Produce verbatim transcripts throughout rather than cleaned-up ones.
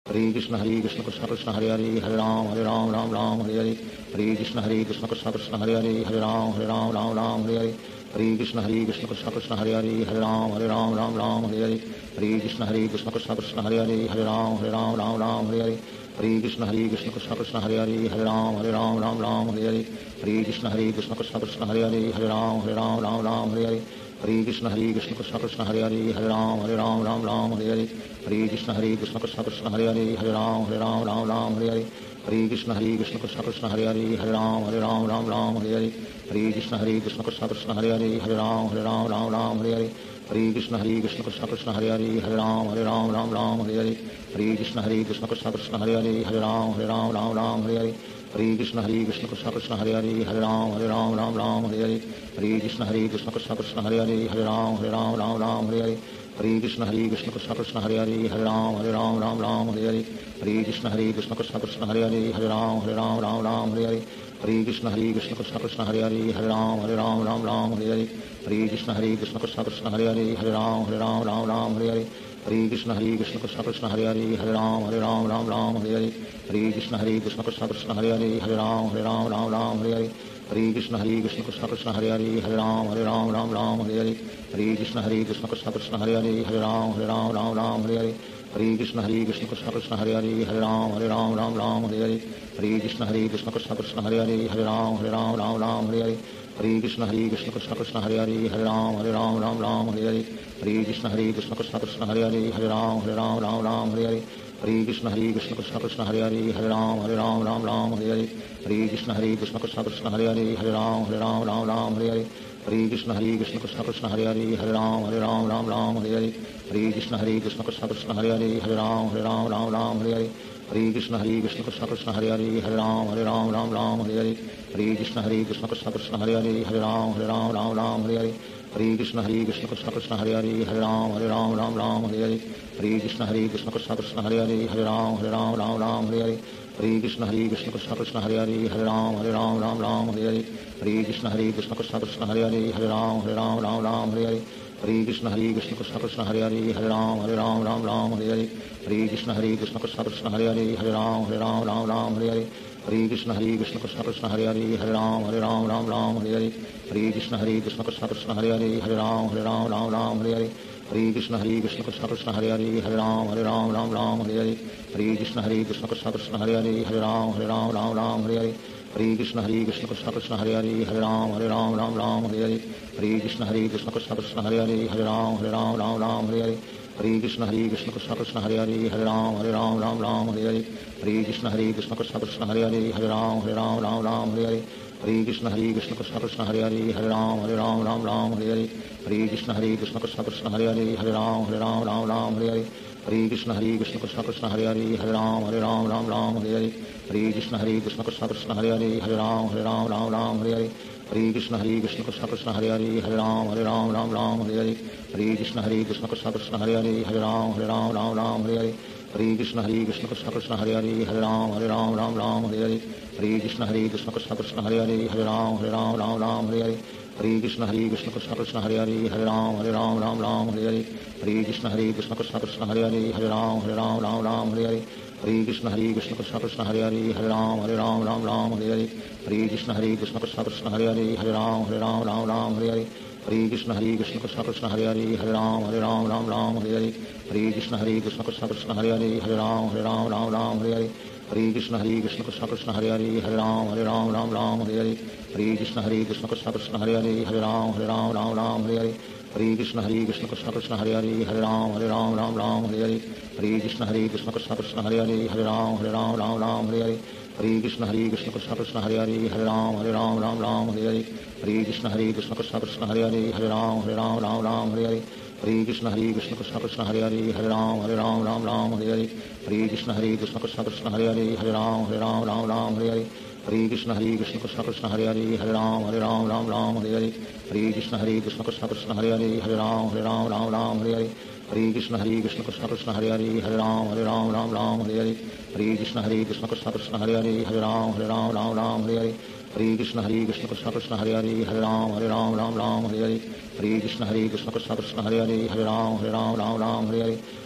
Hare Krishna Hare Krishna Krishna Krishna Hare Hare Hare Ram Hare Ram Ram Ram Hare Hare Hare Krishna Hare Krishna Krishna Krishna Hare Hare Hare Ram Hare Ram Ram Ram Hare Hare Hare Krishna Hare Krishna Krishna Krishna Hare Hare Hare Ram Hare Ram Ram Ram Hare Hare Hare Krishna Hare Krishna Krishna Krishna Hare Hare Hare Ram Hare Ram Ram Ram Hare Hare Hare Krishna Hare Krishna Krishna Krishna Hare Hare Hare Ram Hare Ram Ram Ram Hare Hare Hare Krishna Hare Krishna Krishna Krishna Hare Hare Hare Ram Hare Ram Ram Ram Hare Hare Hare Krishna Hare Krishna Krishna Krishna Hare Hare Hare Ram Hare Ram Ram Ram Hare Hare Hare Krishna Hare Krishna Krishna Krishna Hare Hare Hare Ram Hare Ram Ram Ram Hare Hare Hare Krishna Hare Krishna Krishna Krishna Hare Hare Hare Ram Hare Ram Ram Ram Hare Hare Hare Krishna Hare Krishna Krishna Krishna Hare Hare Hare Ram Hare Ram Ram Ram Hare Hare Hare Krishna Hare Krishna Krishna Krishna Hare Hare Hare Ram Hare Ram Ram Ram Hare Hare Hare Krishna Hare Krishna Krishna Krishna Hare Hare Hare Ram Hare Ram Ram Ram Hare Hare Hare Krishna Hare Krishna Krishna Krishna Hare Hare Hare Ram Hare Ram Ram Ram Hare Hare Hare Krishna Hare Krishna Krishna Krishna Hare Hare Hare Ram Hare Ram Ram Ram Hare Hare Hare Krishna Hare Krishna Krishna Krishna Hare Hare Hare Ram Hare Ram Ram Ram Hare Hare Hare Krishna Hare Krishna Krishna Krishna Hare Hare Hare Ram Hare Ram Ram Ram Hare Hare Hare Krishna Hare Krishna Krishna Krishna Hare Hare Hare Ram Hare Ram Ram Ram Hare Hare Hare Krishna Hare Krishna Krishna Krishna Hare Hare Hare Ram Hare Ram Ram Ram Hare Hare Hare Krishna Hare Krishna Krishna Krishna Hare Hare Hare Ram Hare Ram Ram Ram Hare Hare Hare Krishna Hare Krishna Krishna Krishna Hare Hare Hare Ram Hare Ram Ram Ram Hare Hare Hare Krishna Hare Krishna Krishna Krishna Hare Hare Hare Ram Hare Ram Ram Ram Hare Hare Hare Krishna Hare Krishna Krishna Krishna Hare Hare Hare Ram Hare Ram Ram Ram Hare Hare Hare Krishna Hare Krishna Krishna Krishna Hare Hare Hare Ram Hare Ram Ram Ram Hare Hare Hare Krishna Hare Krishna Krishna Krishna Hare Hare Hare Ram Hare Ram Ram Ram Hare Hare Hare Krishna Hare Krishna Krishna Krishna Hare Hare Hare Ram Hare Ram Ram Ram Hare Hare Hare Krishna Hare Krishna Krishna Krishna Hare Hare Hare Ram Hare Ram Ram Ram Hare Hare Hare Krishna Hare Krishna Krishna Krishna Hare Hare Hare Ram Hare Ram Ram Ram Hare Hare Hare Krishna Hare Krishna Krishna Krishna Hare Hare Hare Ram Hare Ram Ram Ram Hare Hare Hare Krishna Hare Krishna Krishna Krishna Hare Hare Hare Ram Hare Ram Ram Ram Hare Hare Hare Krishna Hare Krishna Krishna Krishna Hare Hare Hare Ram Hare Ram Ram Ram Hare Hare Hare Krishna Hare Krishna Krishna Krishna Hare Hare Hare Ram Hare Ram Ram Ram Hare Hare Hare Krishna Hare Krishna Krishna Krishna Hare Hare Hare Ram Hare Ram Ram Ram Hare Hare Hare Krishna Hare Krishna Krishna Krishna Hare Hare Hare Ram Hare Ram Ram Ram Hare Hare Hare Krishna Hare Krishna Krishna Krishna Hare Hare Hare Ram Hare Ram Ram Ram Hare Hare Hare Krishna Hare Krishna Krishna Krishna Hare Hare Hare Ram Hare Ram Ram Ram Hare Hare Hare Krishna Hare Krishna Krishna Krishna Hare Hare Hare Ram Hare Ram Ram Ram Hare Hare Hare Krishna Hare Krishna Krishna Krishna Hare Hare Hare Ram Hare Ram Ram Ram Hare Hare Hare Krishna Hare Krishna Krishna Krishna Hare Hare Hare Ram Hare Ram Ram Ram Hare Hare Hare Krishna Hare Krishna Krishna Krishna Hare Hare Hare Ram Hare Ram Ram Ram Hare Hare Hare Krishna Hare Krishna Krishna Krishna Hare Hare Hare Ram Hare Ram Ram Ram Hare Hare Hare Krishna Hare Krishna Krishna Krishna Hare Hare Hare Ram Hare Ram Ram Ram Hare Hare Hare Krishna Hare Krishna Krishna Krishna Hare Hare Hare Ram Hare Ram Ram Ram Hare Hare Hare Krishna Hare Krishna Krishna Krishna Hare Hare Hare Ram Hare Ram Ram Ram Hare Hare Hare Krishna Hare Krishna Krishna Krishna Hare Hare Hare Ram Hare Ram Ram Ram Hare Hare Hare Krishna Hare Krishna Krishna Krishna Hare Hare Hare Ram Hare Ram Ram Ram Hare Hare Hare Krishna Hare Krishna Krishna Krishna Hare Hare Hare Ram Hare Ram Ram Ram Hare Hare Hare Krishna Hare Krishna Krishna Krishna Hare Hare Hare Ram Hare Ram Ram Ram Hare Hare Hare Krishna Hare Krishna Krishna Krishna Hare Hare Hare Ram Hare Ram Ram Ram Hare Hare Hare Krishna Hare Krishna Krishna Krishna Hare Hare Hare Ram Hare Ram Ram Ram Hare Hare Hare Krishna Hare Krishna Krishna Krishna Hare Hare Hare Ram Hare Ram Ram Ram Hare Hare Hare Krishna Hare Krishna Krishna Krishna Hare Hare Hare Ram Hare Ram Ram Ram Hare Hare Hare Krishna Hare Krishna Krishna Krishna Hare Hare Hare Ram Hare Ram Ram Ram Hare Hare Hare Krishna Hare Krishna Krishna Krishna Hare Hare Hare Ram Hare Ram Ram Ram Hare Hare Hare Krishna Hare Krishna Krishna Krishna Hare Hare Hare Ram Hare Ram Ram Ram Hare Hare Hare Krishna Hare Krishna Krishna Krishna Hare Hare Hare Ram Hare Ram Ram Ram Hare Hare Hare Krishna Hare Krishna Krishna Krishna Hare Hare Hare Ram Hare Ram Ram Ram Hare Hare Hare Krishna Hare Krishna Krishna Krishna Hare Hare Hare Ram Hare Ram Ram Ram Hare Hare Hare Krishna Hare Krishna Krishna Krishna Hare Hare Hare Ram Hare Ram Ram Ram Hare Hare Hare Krishna Hare Krishna Krishna Krishna Hare Hare Hare Ram Hare Ram Ram Ram Hare Hare Hare Krishna Hare Krishna Krishna Krishna Hare Hare Hare Ram Hare Ram Ram Ram Hare Hare Hare Krishna Hare Krishna Krishna Krishna Hare Hare Hare Ram Hare Ram Ram Ram Hare Hare Hare Krishna Hare Krishna Krishna Krishna Hare Hare Hare Ram Hare Ram Ram Ram Hare Hare Hare Krishna Hare Krishna Krishna Krishna Hare Hare Hare Ram Hare Ram Ram Ram Hare Hare Hare Krishna Hare Krishna Krishna Krishna Hare Hare Hare Ram Hare Ram Ram Ram Hare Hare Hare Krishna Hare Krishna Krishna Krishna Hare Hare Hare Ram Hare Ram Ram Ram Hare Hare Hare Krishna Hare Krishna Krishna Krishna Hare Hare Hare Ram Hare Ram Ram Ram Hare Hare Hare Krishna Hare Krishna Krishna Krishna Hare Hare Hare Ram Hare Ram Ram Ram Hare Hare Hare Krishna Hare Krishna Krishna Krishna Hare Hare Hare Ram Hare Ram Ram Ram Hare Hare Hare Krishna Hare Krishna Krishna Krishna Hare Hare Hare Ram Hare Ram Ram Ram Hare Hare Hare Krishna Hare Krishna Krishna Krishna Hare Hare Hare Ram Hare Ram Ram Ram Hare Hare Hare Krishna Hare Krishna Krishna Krishna Hare Hare Hare Ram Hare Ram Ram Ram Hare Hare Hare Krishna Hare Krishna Krishna Krishna Hare Hare Hare Ram Hare Ram Ram Ram Hare Hare Hare Krishna Hare Krishna Krishna Krishna Hare Hare Hare Ram Hare Ram Ram Ram Hare Hare Hare Krishna Hare Krishna Krishna Krishna Hare Hare Hare Ram Hare Ram Ram Ram Hare Hare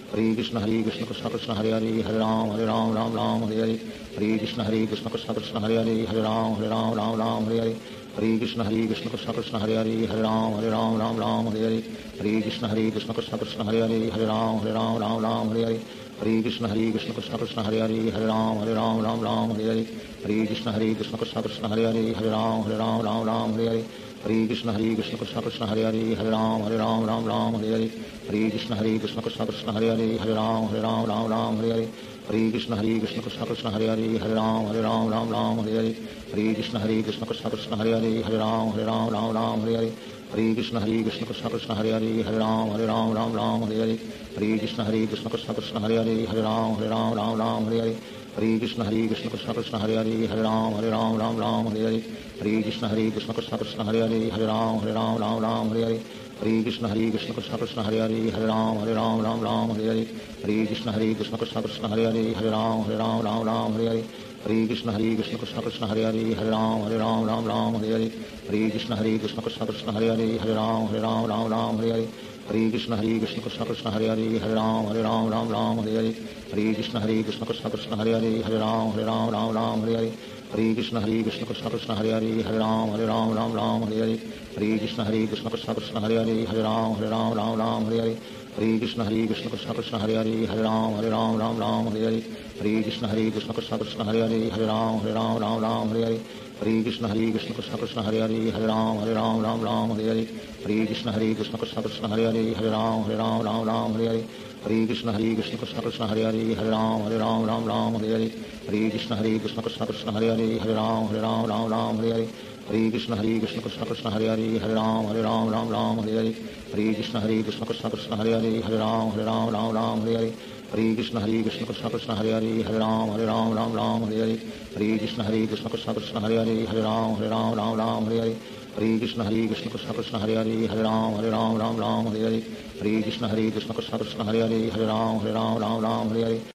Hare Krishna Hare Krishna Krishna Krishna Hare Hare Hare Ram Hare Ram Ram Ram Hare Hare Hare Krishna Hare Krishna Krishna Krishna Hare Hare Hare Ram Hare Ram Ram Ram Hare Hare Hare Krishna Hare Krishna Krishna Krishna Hare Hare Hare Ram Hare Ram Ram Ram Hare Hare Hare Krishna Hare Krishna Krishna Krishna Hare Hare Hare Ram Hare Ram Ram Ram Hare Hare Hare Krishna Hare Krishna Krishna Krishna Hare Hare Hare Ram Hare Ram Ram Ram Hare Hare Hare Krishna Hare Krishna Krishna Krishna Hare Hare Hare Ram Hare Ram Ram Ram Hare Hare Hare Krishna Hare Krishna Krishna Krishna Hare Hare Hare Ram Hare Ram Ram Ram Hare Hare Hare Krishna Hare Krishna Krishna Krishna Hare Hare Hare Ram Hare Ram Ram Ram Hare Hare Hare Krishna Hare Krishna Krishna Krishna Hare Hare Hare Ram Hare Ram Ram Ram Hare Hare Hare Krishna Hare Krishna Krishna Krishna Hare Hare Hare Ram Hare Ram Ram Ram Hare Hare Hare Krishna Hare Krishna Krishna Krishna Hare Hare Hare Ram Hare Ram Ram Ram Hare Hare Hare Krishna Hare Krishna Krishna Krishna Hare Hare Hare Ram Hare Ram Ram Ram Hare Hare Hare Krishna Hare Krishna Krishna Krishna Hare Hare Hare Ram Hare Ram Ram Ram Hare Hare Hare Krishna Hare Krishna Krishna Krishna Hare Hare Hare Ram Hare Ram Ram Ram Hare Hare Hare Krishna Hare Krishna Krishna Krishna Hare Hare Hare Ram Hare Ram Ram Ram Hare Hare Hare Krishna Hare Krishna Krishna Krishna Hare Hare Hare Ram Hare Ram Ram Ram Hare Hare Hare Krishna Hare Krishna Krishna Krishna Hare Hare Hare Ram Hare Ram Ram Ram Hare Hare Hare Krishna Hare Krishna Krishna Krishna Hare Hare Hare Ram Hare Ram Ram Ram Hare Hare Hare Krishna Hare Krishna Krishna Krishna Hare Hare Hare Ram Hare Ram Ram Ram Hare Hare Hare Krishna Hare Krishna Krishna Krishna Hare Hare Hare Ram Hare Ram Ram Ram Hare Hare Hare Krishna Hare Krishna Krishna Krishna Hare Hare Hare Ram Hare Ram Ram Ram Hare Hare Hare Krishna Hare Krishna Krishna Krishna Hare Hare Hare Ram Hare Ram Ram Ram Hare Hare Hare Krishna Hare Krishna Krishna Krishna Hare Hare Hare Ram Hare Ram Ram Ram Hare Hare Hare Krishna Hare Krishna Krishna Krishna Hare Hare Hare Ram Hare Ram Ram Ram Hare Hare Hare Krishna Hare Krishna Krishna Krishna Hare Hare Hare Ram Hare Ram Ram Ram Hare Hare Hare Krishna Hare Krishna Krishna Krishna Hare Hare Hare Ram Hare Ram Ram Ram Hare Hare Hare Krishna Hare Krishna Krishna Krishna Hare Hare Hare Ram Hare Ram Ram Ram Hare Hare Hare Krishna Hare Krishna Krishna Krishna Hare Hare Hare Ram Hare Ram Ram Ram Hare Hare Hare Krishna Hare Krishna Krishna Krishna Hare Hare Hare Ram Hare Ram Ram Ram Hare Hare Hare Krishna Hare Krishna Krishna Krishna Hare Hare Hare Ram Hare Ram Ram Ram Hare Hare Hare Krishna Hare Krishna Krishna Krishna Hare Hare Hare Ram Hare Ram Ram Ram Hare Hare Hare Krishna Hare Krishna Krishna Krishna Hare Hare Hare Ram Hare Ram Ram Ram Hare Hare Hare Krishna Hare Krishna Krishna Krishna Hare Hare Hare Ram Hare Ram Ram Ram Hare Hare Hare Krishna Hare Krishna Krishna Krishna Hare Hare Hare Ram Hare Ram Ram Ram Hare Hare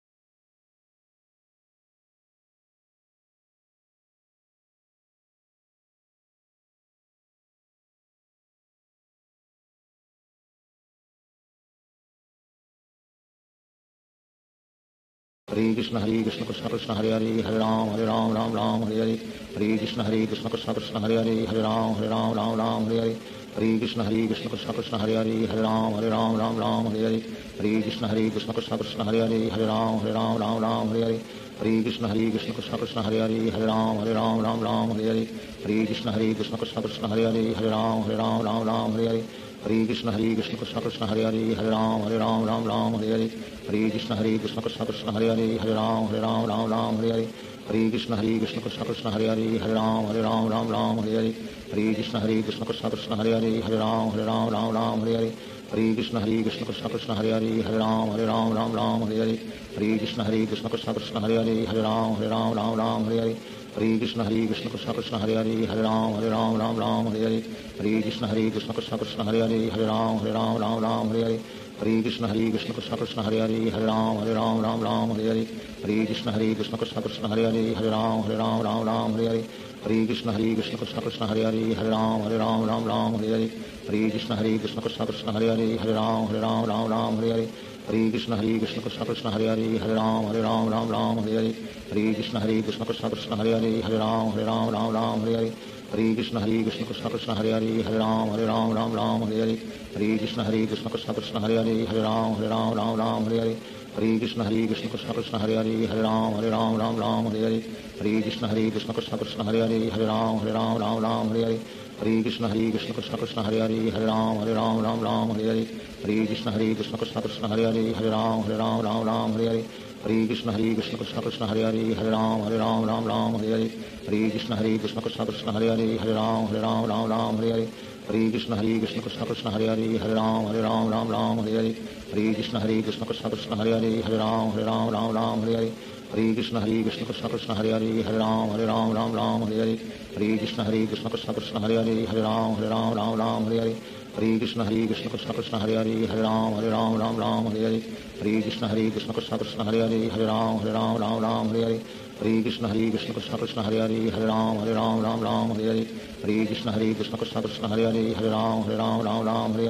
Hare Krishna Hare Krishna Krishna Krishna Hare Hare Hare Ram Hare Ram Ram Ram Hare Hare Hare Krishna Hare Krishna Krishna Krishna Hare Hare Hare Ram Hare Ram Ram Ram Hare Hare Hare Krishna Hare Krishna Krishna Krishna Hare Hare Hare Ram Hare Ram Ram Ram Hare Hare Hare Krishna Hare Krishna Krishna Krishna Hare Hare Hare Ram Hare Ram Ram Ram Hare Hare Hare Krishna Hare Krishna Krishna Krishna Hare Hare Hare Ram Hare Ram Ram Ram Hare Hare Hare Krishna Hare Krishna Krishna Krishna Hare Hare Hare Ram Hare Ram Ram Ram Hare Hare Hare Krishna Hare Krishna Krishna Krishna Hare Hare Hare Ram Hare Ram Ram Ram Hare Hare Hare Krishna Hare Krishna Krishna Krishna Hare Hare Hare Ram Hare Ram Ram Ram Hare Hare Hare Krishna Hare Krishna Krishna Krishna Hare Hare Hare Ram Hare Ram Ram Ram Hare Hare Hare Krishna Hare Krishna Krishna Krishna Hare Hare Hare Ram Hare Ram Ram Ram Hare Hare Hare Krishna Hare Krishna Krishna Krishna Hare Hare Hare Ram Hare Ram Ram Ram Hare Hare Hare Krishna Hare Krishna Krishna Krishna Hare Hare Hare Ram Hare Ram Ram Ram Hare Hare Hare Krishna Hare Krishna Krishna Krishna Hare Hare Hare Ram Hare Ram Ram Ram Hare Hare Hare Krishna Hare Krishna Krishna Krishna Hare Hare Hare Ram Hare Ram Ram Ram Hare Hare Hare Krishna Hare Krishna Krishna Krishna Hare Hare Hare Ram Hare Ram Ram Ram Hare Hare Hare Krishna Hare Krishna Krishna Krishna Hare Hare Hare Ram Hare Ram Ram Ram Hare Hare Hare Krishna Hare Krishna Krishna Krishna Hare Hare Hare Ram Hare Ram Ram Ram Hare Hare Hare Krishna Hare Krishna Krishna Krishna Hare Hare Hare Ram Hare Ram Ram Ram Hare Hare Hare Krishna Hare Krishna Krishna Krishna Hare Hare Hare Ram Hare Ram Ram Ram Hare Hare Hare Krishna Hare Krishna Krishna Krishna Hare Hare Hare Ram Hare Ram Ram Ram Hare Hare Hare Krishna Hare Krishna Krishna Krishna Hare Hare Hare Ram Hare Ram Ram Ram Hare Hare Hare Krishna Hare Krishna Krishna Krishna Hare Hare Hare Ram Hare Ram Ram Ram Hare Hare Hare Krishna Hare Krishna Krishna Krishna Hare Hare Hare Ram Hare Ram Ram Ram Hare Hare Hare Krishna Hare Krishna Krishna Krishna Hare Hare Hare Ram Hare Ram Ram Ram Hare Hare Hare Krishna Hare Krishna Krishna Krishna Hare Hare Hare Ram Hare Ram Ram Ram Hare Hare Hare Krishna Hare Krishna Krishna Krishna Hare Hare Hare Ram Hare Ram Ram Ram Hare Hare Hare Krishna Hare Krishna Krishna Krishna Hare Hare Hare Ram Hare Ram Ram Ram Hare Hare Hare Krishna Hare Krishna Krishna Krishna Hare Hare Hare Ram Hare Ram Ram Ram Hare Hare Hare Krishna Hare Krishna Krishna Krishna Hare Hare Hare Ram Hare Ram Ram Ram Hare Hare Hare Krishna Hare Krishna Krishna Krishna Hare Hare Hare Ram Hare Ram Ram Ram Hare Hare Hare Krishna Hare Krishna Krishna Krishna Hare Hare Hare Ram Hare Ram Ram Ram Hare Hare Hare Krishna Hare Krishna Krishna Krishna Hare Hare Hare Ram Hare Ram Ram Ram Hare Hare Hare Krishna Hare Krishna Krishna Krishna Hare Hare Hare Ram Hare Ram Ram Ram Hare Hare Hare Krishna Hare Krishna Krishna Krishna Hare Hare Hare Ram Hare Ram Ram Ram Hare Hare Hare Krishna Hare Krishna Krishna Krishna Hare Hare Hare Ram Hare Ram Ram Ram Hare Hare Hare Krishna Hare Krishna Krishna Krishna Hare Hare Hare Ram Hare Ram Ram Ram Hare Hare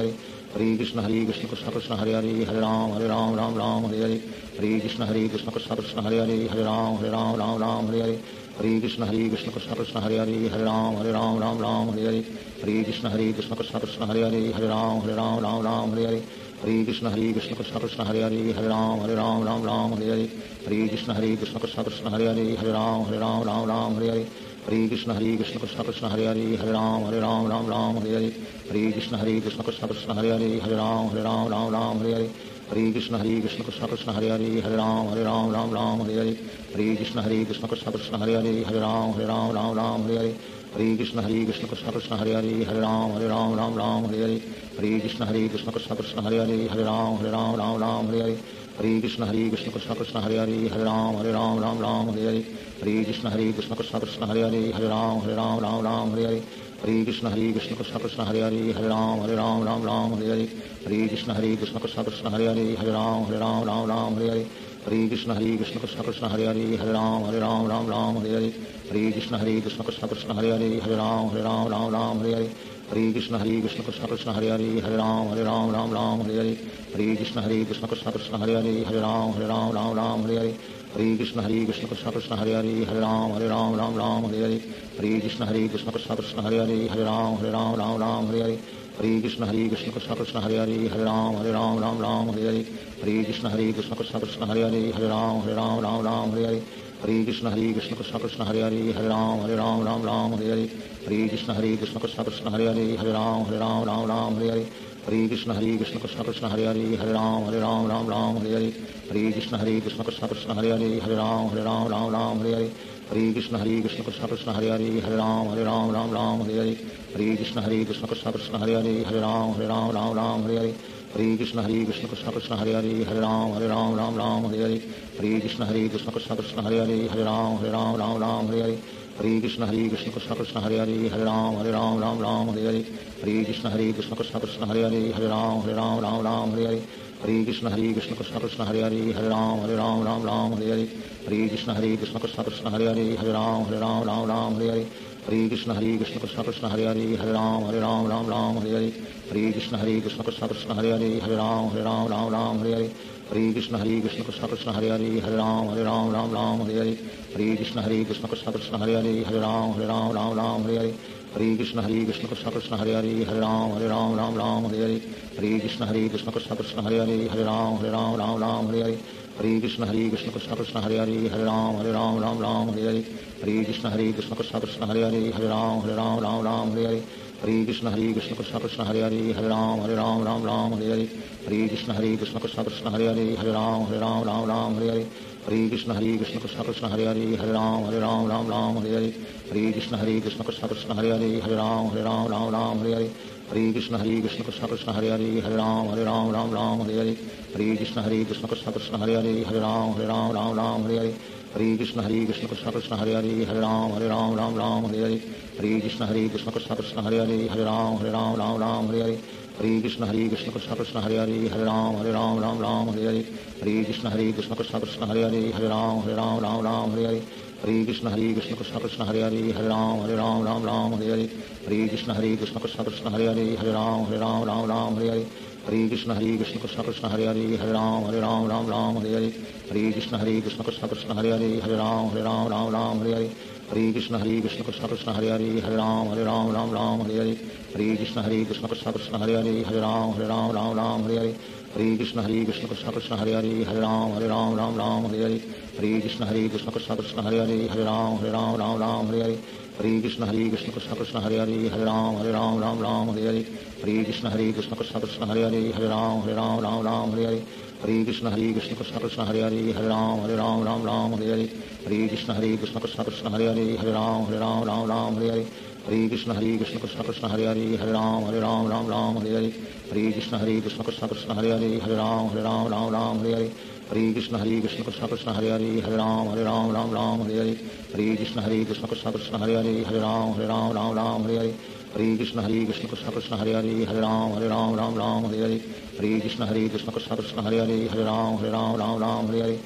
Hare Krishna Hare Krishna Krishna Krishna Hare Hare Hare Ram Hare Ram Ram Ram Hare Hare Hare Krishna Hare Krishna Krishna Krishna Hare Hare Hare Ram Hare Ram Ram Ram Hare Hare Hare Krishna Hare Krishna Krishna Krishna Hare Hare Hare Ram Hare Ram Ram Ram Hare Hare Hare Krishna Hare Krishna Krishna Krishna Hare Hare Hare Ram Hare Ram Ram Ram Hare Hare Hare Krishna Hare Krishna Krishna Krishna Hare Hare Hare Ram Hare Ram Ram Ram Hare Hare Hare Krishna Hare Krishna Krishna Krishna Hare Hare Hare Ram Hare Ram Ram Ram Hare Hare Hare Krishna Hare Krishna Krishna Krishna Hare Hare Hare Ram Hare Ram Ram Ram Hare Hare Hare Krishna Hare Krishna Krishna Krishna Hare Hare Hare Ram Hare Ram Ram Ram Hare Hare Hare Krishna Hare Krishna Krishna Krishna Hare Hare Hare Ram Hare Ram Ram Ram Hare Hare Hare Krishna Hare Krishna Krishna Krishna Hare Hare Hare Ram Hare Ram Ram Ram Hare Hare Hare Krishna Hare Krishna Krishna Krishna Hare Hare Hare Ram Hare Ram Ram Ram Hare Hare Hare Krishna Hare Krishna Krishna Krishna Hare Hare Hare Ram Hare Ram Ram Ram Hare Hare Hare Krishna Hare Krishna Krishna Krishna Hare Hare Hare Ram Hare Ram Ram Ram Hare Hare Hare Krishna Hare Krishna Krishna Krishna Hare Hare Hare Ram Hare Ram Ram Ram Hare Hare Hare Krishna Hare Krishna Krishna Krishna Hare Hare Hare Ram Hare Ram Ram Ram Hare Hare Hare Krishna Hare Krishna Krishna Krishna Hare Hare Hare Ram Hare Ram Ram Ram Hare Hare Hare Krishna Hare Krishna Krishna Krishna Hare Hare Hare Ram Hare Ram Ram Ram Hare Hare Hare Krishna Hare Krishna Krishna Krishna Hare Hare Hare Ram Hare Ram Ram Ram Hare Hare Hare Krishna Hare Krishna Krishna Krishna Hare Hare Hare Ram Hare Ram Ram Ram Hare Hare Hare Krishna Hare Krishna Krishna Krishna Hare Hare Hare Ram Hare Ram Ram Ram Hare Hare Hare Krishna Hare Krishna Krishna Krishna Hare Hare Hare Ram Hare Ram Ram Ram Hare Hare Hare Krishna Hare Krishna Krishna Krishna Hare Hare Hare Ram Hare Ram Ram Ram Hare Hare Hare Krishna Hare Krishna Krishna Krishna Hare Hare Hare Ram Hare Ram Ram Ram Hare Hare Hare Krishna Hare Krishna Krishna Krishna Hare Hare Hare Ram Hare Ram Ram Ram Hare Hare Hare Krishna Hare Krishna Krishna Krishna Hare Hare Hare Ram Hare Ram Ram Ram Hare Hare Hare Krishna Hare Krishna Krishna Krishna Hare Hare Hare Ram Hare Ram Ram Ram Hare Hare Hare Krishna Hare Krishna Krishna Krishna Hare Hare Hare Ram Hare Ram Ram Ram Hare Hare Hare Krishna Hare Krishna Krishna Krishna Hare Hare Hare Ram Hare Ram Ram Ram Hare Hare Hare Krishna Hare Krishna Krishna Krishna Hare Hare Hare Ram Hare Ram Ram Ram Hare Hare Hare Krishna Hare Krishna Krishna Krishna Hare Hare Hare Ram Hare Ram Ram Ram Hare Hare Hare Krishna Hare Krishna Krishna Krishna Hare Hare Hare Ram Hare Ram Ram Ram Hare Hare Hare Krishna Hare Krishna Krishna Krishna Hare Hare Hare Ram Hare Ram Ram Ram Hare Hare Hare Krishna Hare Krishna Krishna Krishna Hare Hare Hare Ram Hare Ram Ram Ram Hare Hare Hare Krishna Hare Krishna Krishna Krishna Hare Hare Hare Ram Hare Ram Ram Ram Hare Hare Hare Krishna Hare Krishna Krishna Krishna Hare Hare Hare Ram Hare Ram Ram Ram Hare Hare Hare Krishna Hare Krishna Krishna Krishna Hare Hare Hare Ram Hare Ram Ram Ram Hare Hare Hare Krishna Hare Krishna Krishna Krishna Hare Hare Hare Ram Hare Ram Ram Ram Hare Hare Hare Krishna Hare Krishna Krishna Krishna Hare Hare Hare Ram Hare Ram Ram Ram Hare Hare Hare Krishna Hare Krishna Krishna Krishna Hare Hare Hare Ram Hare Ram Ram Ram Hare Hare Hare Krishna Hare Krishna Krishna Krishna Hare Hare Hare Ram Hare Ram Ram Ram Hare Hare Hare Krishna Hare Krishna Krishna Krishna Hare Hare Hare Ram Hare Ram Ram Ram Hare Hare Hare Krishna Hare Krishna Krishna Krishna Hare Hare Hare Ram Hare Ram Ram Ram Hare Hare Hare Krishna Hare Krishna Krishna Krishna Hare Hare Hare Ram Hare Ram Ram Ram Hare Hare Hare Krishna Hare Krishna Krishna Krishna Hare Hare Hare Ram Hare Ram Ram Ram Hare Hare Hare Krishna Hare Krishna Krishna Krishna Hare Hare Hare Ram Hare Ram Ram Ram Hare Hare Hare Krishna Hare Krishna Krishna Krishna Hare Hare Hare Ram Hare Ram Ram Ram Hare Hare Hare Krishna Hare Krishna Krishna Krishna Hare Hare Hare Ram Hare Ram Ram Ram Hare Hare Hare Krishna Hare Krishna Krishna Krishna Hare Hare Hare Ram Hare Ram Ram Ram Hare Hare Hare Krishna Hare Krishna Krishna Krishna Hare Hare Hare Ram Hare Ram Ram Ram Hare Hare Hare Krishna Hare Krishna Krishna Krishna Hare Hare Hare Ram Hare Ram Ram Ram Hare Hare Hare Krishna Hare Krishna Krishna Krishna Hare Hare Hare Ram Hare Ram Ram Ram Hare Hare Hare Krishna Hare Krishna Krishna Krishna Hare Hare Hare Ram Hare Ram Ram Ram Hare Hare Hare Krishna Hare Krishna Krishna Krishna Hare Hare Hare Ram Hare Ram Ram Ram Hare Hare Hare Krishna Hare Krishna Krishna Krishna Hare Hare Hare Ram Hare Ram Ram Ram Hare Hare Hare Krishna Hare Krishna Krishna Krishna Hare Hare Hare Ram Hare Ram Ram Ram Hare Hare Hare Krishna Hare Krishna Krishna Krishna Hare Hare Hare Ram Hare Ram Ram Ram Hare Hare Hare Krishna Hare Krishna Krishna Krishna Hare Hare Hare Ram Hare Ram Ram Ram Hare Hare Hare Krishna Hare Krishna Krishna Krishna Hare Hare Hare Ram Hare Ram Ram Ram Hare Hare Hare Krishna Hare Krishna Krishna Krishna Hare Hare Hare Ram Hare Ram Ram Ram Hare Hare Hare Krishna Hare Krishna Krishna Krishna Hare Hare Hare Ram Hare Ram Ram Ram Hare Hare Hare Krishna Hare Krishna Krishna Krishna Hare Hare Hare Ram Hare Ram Ram Ram Hare Hare Hare Krishna Hare Krishna Krishna Krishna Hare Hare Hare Ram Hare Ram Ram Ram Hare Hare Hare Krishna Hare Krishna Krishna Krishna Hare Hare Hare Ram Hare Ram Ram Ram Hare Hare Hare Krishna Hare Krishna Krishna Krishna Hare Hare Hare Ram Hare Ram Ram Ram Hare Hare Hare Krishna Hare Krishna Krishna Krishna Hare Hare Hare Ram Hare Ram Ram Ram Hare Hare Hare Krishna Hare Krishna Krishna Krishna Hare Hare Hare Ram Hare Ram Ram Ram Hare Hare Hare Krishna Hare Krishna Krishna Krishna Hare Hare Hare Ram Hare Ram Ram Ram Hare Hare Hare Krishna Hare Krishna Krishna Krishna Hare Hare Hare Ram Hare Ram Ram Ram Hare Hare Hare Krishna Hare Krishna Krishna Krishna Hare Hare Hare Ram Hare Ram Ram Ram Hare Hare Hare Krishna Hare Krishna Krishna Krishna Hare Hare Hare Ram Hare Ram Ram Ram Hare Hare Hare Krishna Hare Krishna Krishna Krishna Hare Hare Hare Ram Hare Ram Ram Ram Hare Hare Hare Krishna Hare Krishna Krishna Krishna Hare Hare Hare Ram Hare Ram Ram Ram Hare Hare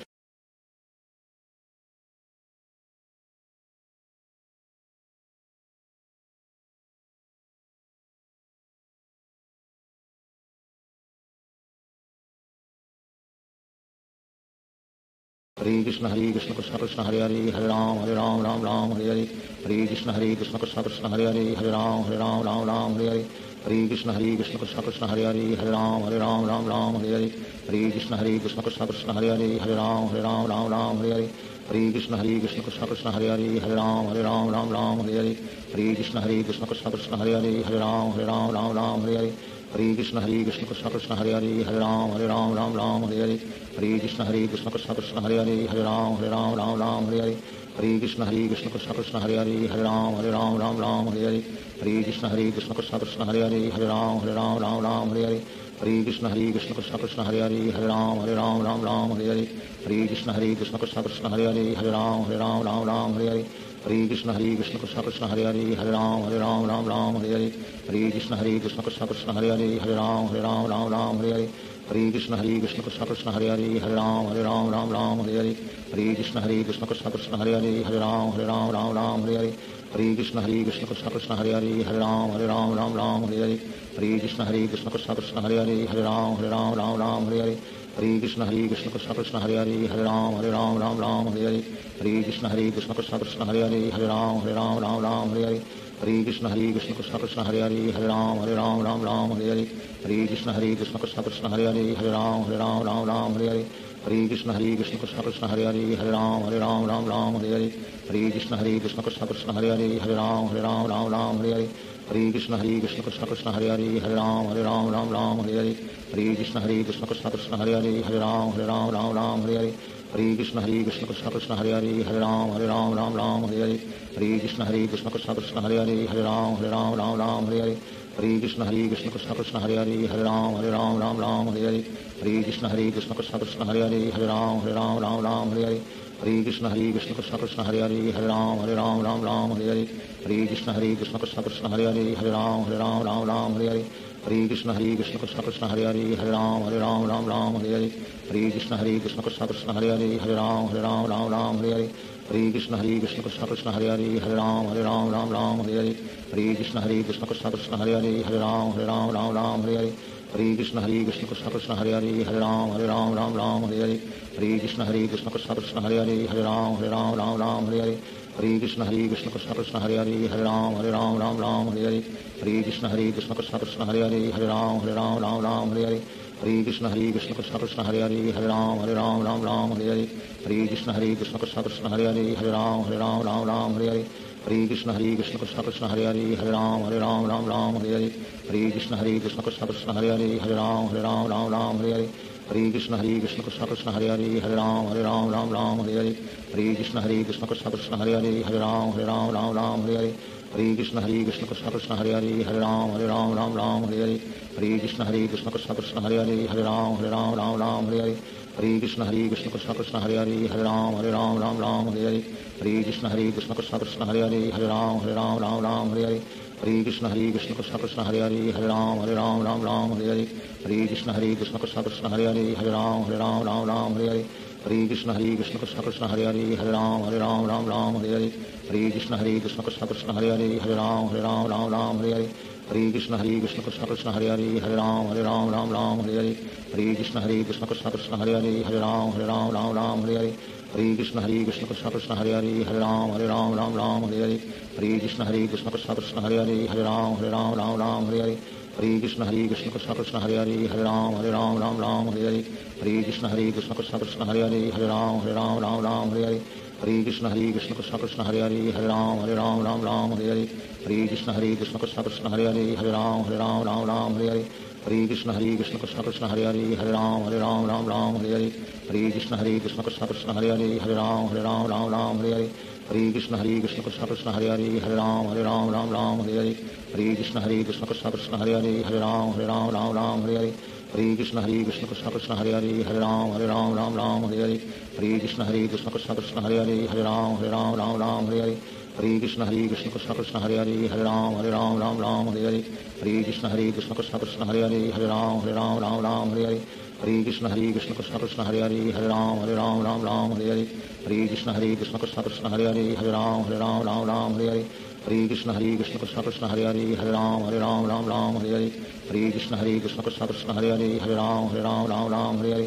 Hare Krishna Hare Krishna Krishna Krishna Hare Hare Hare Ram Hare Ram Ram Ram Hare Hare Hare Krishna Hare Krishna Krishna Krishna Hare Hare Hare Ram Hare Ram Ram Ram Hare Hare Hare Krishna Hare Krishna Krishna Krishna Hare Hare Hare Ram Hare Ram Ram Ram Hare Hare Hare Krishna Hare Krishna Krishna Krishna Hare Hare Hare Ram Hare Ram Ram Ram Hare Hare Hare Krishna Hare Krishna Krishna Krishna Hare Hare Hare Ram Hare Ram Ram Ram Hare Hare Hare Krishna Hare Krishna Krishna Krishna Hare Hare Hare Ram Hare Ram Ram Ram Hare Hare Hare Krishna Hare Krishna Krishna Krishna Hare Hare Hare Ram Hare Ram Ram Ram Hare Hare Hare Krishna Hare Krishna Krishna Krishna Hare Hare Hare Ram Hare Ram Ram Ram Hare Hare Hare Krishna Hare Krishna Krishna Krishna Hare Hare Hare Ram Hare Ram Ram Ram Hare Hare Hare Krishna Hare Krishna Krishna Krishna Hare Hare Hare Ram Hare Ram Ram Ram Hare Hare Hare Krishna Hare Krishna Krishna Krishna Hare Hare Hare Ram Hare Ram Ram Ram Hare Hare Hare Krishna Hare Krishna Krishna Krishna Hare Hare Hare Ram Hare Ram Ram Ram Hare Hare Hare Krishna Hare Krishna Krishna Krishna Hare Hare Hare Ram Hare Ram Ram Ram Hare Hare Hare Krishna Hare Krishna Krishna Krishna Hare Hare Hare Ram Hare Ram Ram Ram Hare Hare Hare Krishna Hare Krishna Krishna Krishna Hare Hare Hare Ram Hare Ram Ram Ram Hare Hare Hare Krishna Hare Krishna Krishna Krishna Hare Hare Hare Ram Hare Ram Ram Ram Hare Hare Hare Krishna Hare Krishna Krishna Krishna Hare Hare Hare Ram Hare Ram Ram Ram Hare Hare Hare Krishna Hare Krishna Krishna Krishna Hare Hare Hare Ram Hare Ram Ram Ram Hare Hare Hare Krishna Hare Krishna Krishna Krishna Hare Hare Hare Ram Hare Ram Ram Ram Hare Hare Hare Krishna Hare Krishna Krishna Krishna Hare Hare Hare Ram Hare Ram Ram Ram Hare Hare Hare Krishna Hare Krishna Krishna Krishna Hare Hare Hare Ram Hare Ram Ram Ram Hare Hare Hare Krishna Hare Krishna Krishna Krishna Hare Hare Hare Ram Hare Ram Ram Ram Hare Hare Hare Krishna Hare Krishna Krishna Krishna Hare Hare Hare Ram Hare Ram Ram Ram Hare Hare Hare Krishna Hare Krishna Krishna Krishna Hare Hare Hare Ram Hare Ram Ram Ram Hare Hare Hare Krishna Hare Krishna Krishna Krishna Hare Hare Hare Ram Hare Ram Ram Ram Hare Hare Hare Krishna Hare Krishna Krishna Krishna Hare Hare Hare Ram Hare Ram Ram Ram Hare Hare Hare Krishna Hare Krishna Krishna Krishna Hare Hare Hare Ram Hare Ram Ram Ram Hare Hare Hare Krishna Hare Krishna Krishna Krishna Hare Hare Hare Ram Hare Ram Ram Ram Hare Hare Hare Krishna Hare Krishna Krishna Krishna Hare Hare Hare Ram Hare Ram Ram Ram Hare Hare Hare Krishna Hare Krishna Krishna Krishna Hare Hare Hare Ram Hare Ram Ram Ram Hare Hare Hare Krishna Hare Krishna Krishna Krishna Hare Hare Hare Ram Hare Ram Ram Ram Hare Hare Hare Krishna Hare Krishna Krishna Krishna Hare Hare Hare Ram Hare Ram Ram Ram Hare Hare Hare Krishna Hare Krishna Krishna Krishna Hare Hare Hare Ram Hare Ram Ram Ram Hare Hare Hare Krishna Hare Krishna Krishna Krishna Hare Hare Hare Ram Hare Ram Ram Ram Hare Hare Hare Krishna Hare Krishna Krishna Krishna Hare Hare Hare Ram Hare Ram Ram Ram Hare Hare Hare Krishna Hare Krishna Krishna Krishna Hare Hare Hare Ram Hare Ram Ram Ram Hare Hare Hare Krishna Hare Krishna Krishna Krishna Hare Hare Hare Ram Hare Ram Ram Ram Hare Hare Hare Krishna Hare Krishna Krishna Krishna Hare Hare Hare Ram Hare Ram Ram Ram Hare Hare Hare Krishna Hare Krishna Krishna Krishna Hare Hare Hare Ram Hare Ram Ram Ram Hare Hare Hare Krishna Hare Krishna Krishna Krishna Hare Hare Hare Ram Hare Ram Ram Ram Hare Hare Hare Krishna Hare Krishna Krishna Krishna Hare Hare Hare Ram Hare Ram Ram Ram Hare Hare Hare Krishna Hare Krishna Krishna Krishna Hare Hare Hare Ram Hare Ram Ram Ram Hare Hare Hare Krishna Hare Krishna Krishna Krishna Hare Hare Hare Ram Hare Ram Ram Ram Hare Hare Hare Krishna Hare Krishna Krishna Krishna Hare Hare Hare Ram Hare Ram Ram Ram Hare Hare Hare Krishna Hare Krishna Krishna Krishna Hare Hare Hare Ram Hare Ram Ram Ram Hare Hare Hare Krishna Hare Krishna Krishna Krishna Hare Hare Hare Ram Hare Ram Ram Ram Hare Hare Hare Krishna Hare Krishna Krishna Krishna Hare Hare Hare Ram Hare Ram Ram Ram Hare Hare Hare Krishna Hare Krishna Krishna Krishna Hare Hare Hare Ram Hare Ram Ram Ram Hare Hare Hare Krishna Hare Krishna Krishna Krishna Hare Hare Hare Ram Hare Ram Ram Ram Hare Hare Hare Krishna Hare Krishna Krishna Krishna Hare Hare Hare Ram Hare Ram Ram Ram Hare Hare Hare Krishna Hare Krishna Krishna Krishna Hare Hare Hare Ram Hare Ram Ram Ram Hare Hare Hare Krishna Hare Krishna Krishna Krishna Hare Hare Hare Ram Hare Ram Ram Ram Hare Hare Hare Krishna Hare Krishna Krishna Krishna Hare Hare Hare Ram Hare Ram Ram Ram Hare Hare Hare Krishna Hare Krishna Krishna Krishna Hare Hare Hare Ram Hare Ram Ram Ram Hare Hare Hare Krishna Hare Krishna Krishna Krishna Hare Hare Hare Ram Hare Ram Ram Ram Hare Hare Hare Krishna Hare Krishna Krishna Krishna Hare Hare Hare Ram Hare Ram Ram Ram Hare Hare Hare Krishna Hare Krishna Krishna Krishna Hare Hare Hare Ram Hare Ram Ram Ram Hare Hare Hare Krishna Hare Krishna Krishna Krishna Hare Hare Hare Ram Hare Ram Ram Ram Hare Hare Hare Krishna Hare Krishna Krishna Krishna Hare Hare Hare Ram Hare Ram Ram Ram Hare Hare Hare Krishna Hare Krishna Krishna Krishna Hare Hare Hare Ram Hare Ram Ram Ram Hare Hare Hare Krishna Hare Krishna Krishna Krishna Hare Hare Hare Ram Hare Ram Ram Ram Hare Hare Hare Krishna Hare Krishna Krishna Krishna Hare Hare Hare Ram Hare Ram Ram Ram Hare Hare Hare Krishna Hare Krishna Krishna Krishna Hare Hare Hare Ram Hare Ram Ram Ram Hare Hare Hare Krishna Hare Krishna Krishna Krishna Hare Hare Hare Ram Hare Ram Ram Ram Hare Hare Hare Krishna Hare Krishna Krishna Krishna Hare Hare Hare Ram Hare Ram Ram Ram Hare Hare Hare Krishna Hare Krishna Krishna Krishna Hare Hare Hare Ram Hare Ram Ram Ram Hare Hare Hare Krishna Hare Krishna Krishna Krishna Hare Hare Hare Ram Hare Ram Ram Ram Hare Hare Hare Krishna Hare Krishna Krishna Krishna Hare Hare Hare Ram Hare Ram Ram Ram Hare Hare Hare Krishna Hare Krishna Krishna Krishna Hare Hare Hare Ram Hare Ram Ram Ram Hare Hare Hare Krishna Hare Krishna Krishna Krishna Hare Hare Hare Ram Hare Ram Ram Ram Hare Hare Hare Krishna Hare Krishna Krishna Krishna Hare Hare Hare Ram Hare Ram Ram Ram Hare Hare Hare Krishna Hare Krishna Krishna Krishna Hare Hare Hare Ram Hare Ram Ram Ram Hare Hare Hare Krishna Hare Krishna Krishna Krishna Hare Hare Hare Ram Hare Ram Ram Ram Hare Hare Hare Krishna Hare Krishna Krishna Krishna Hare Hare Hare Ram Hare Ram Ram Ram Hare Hare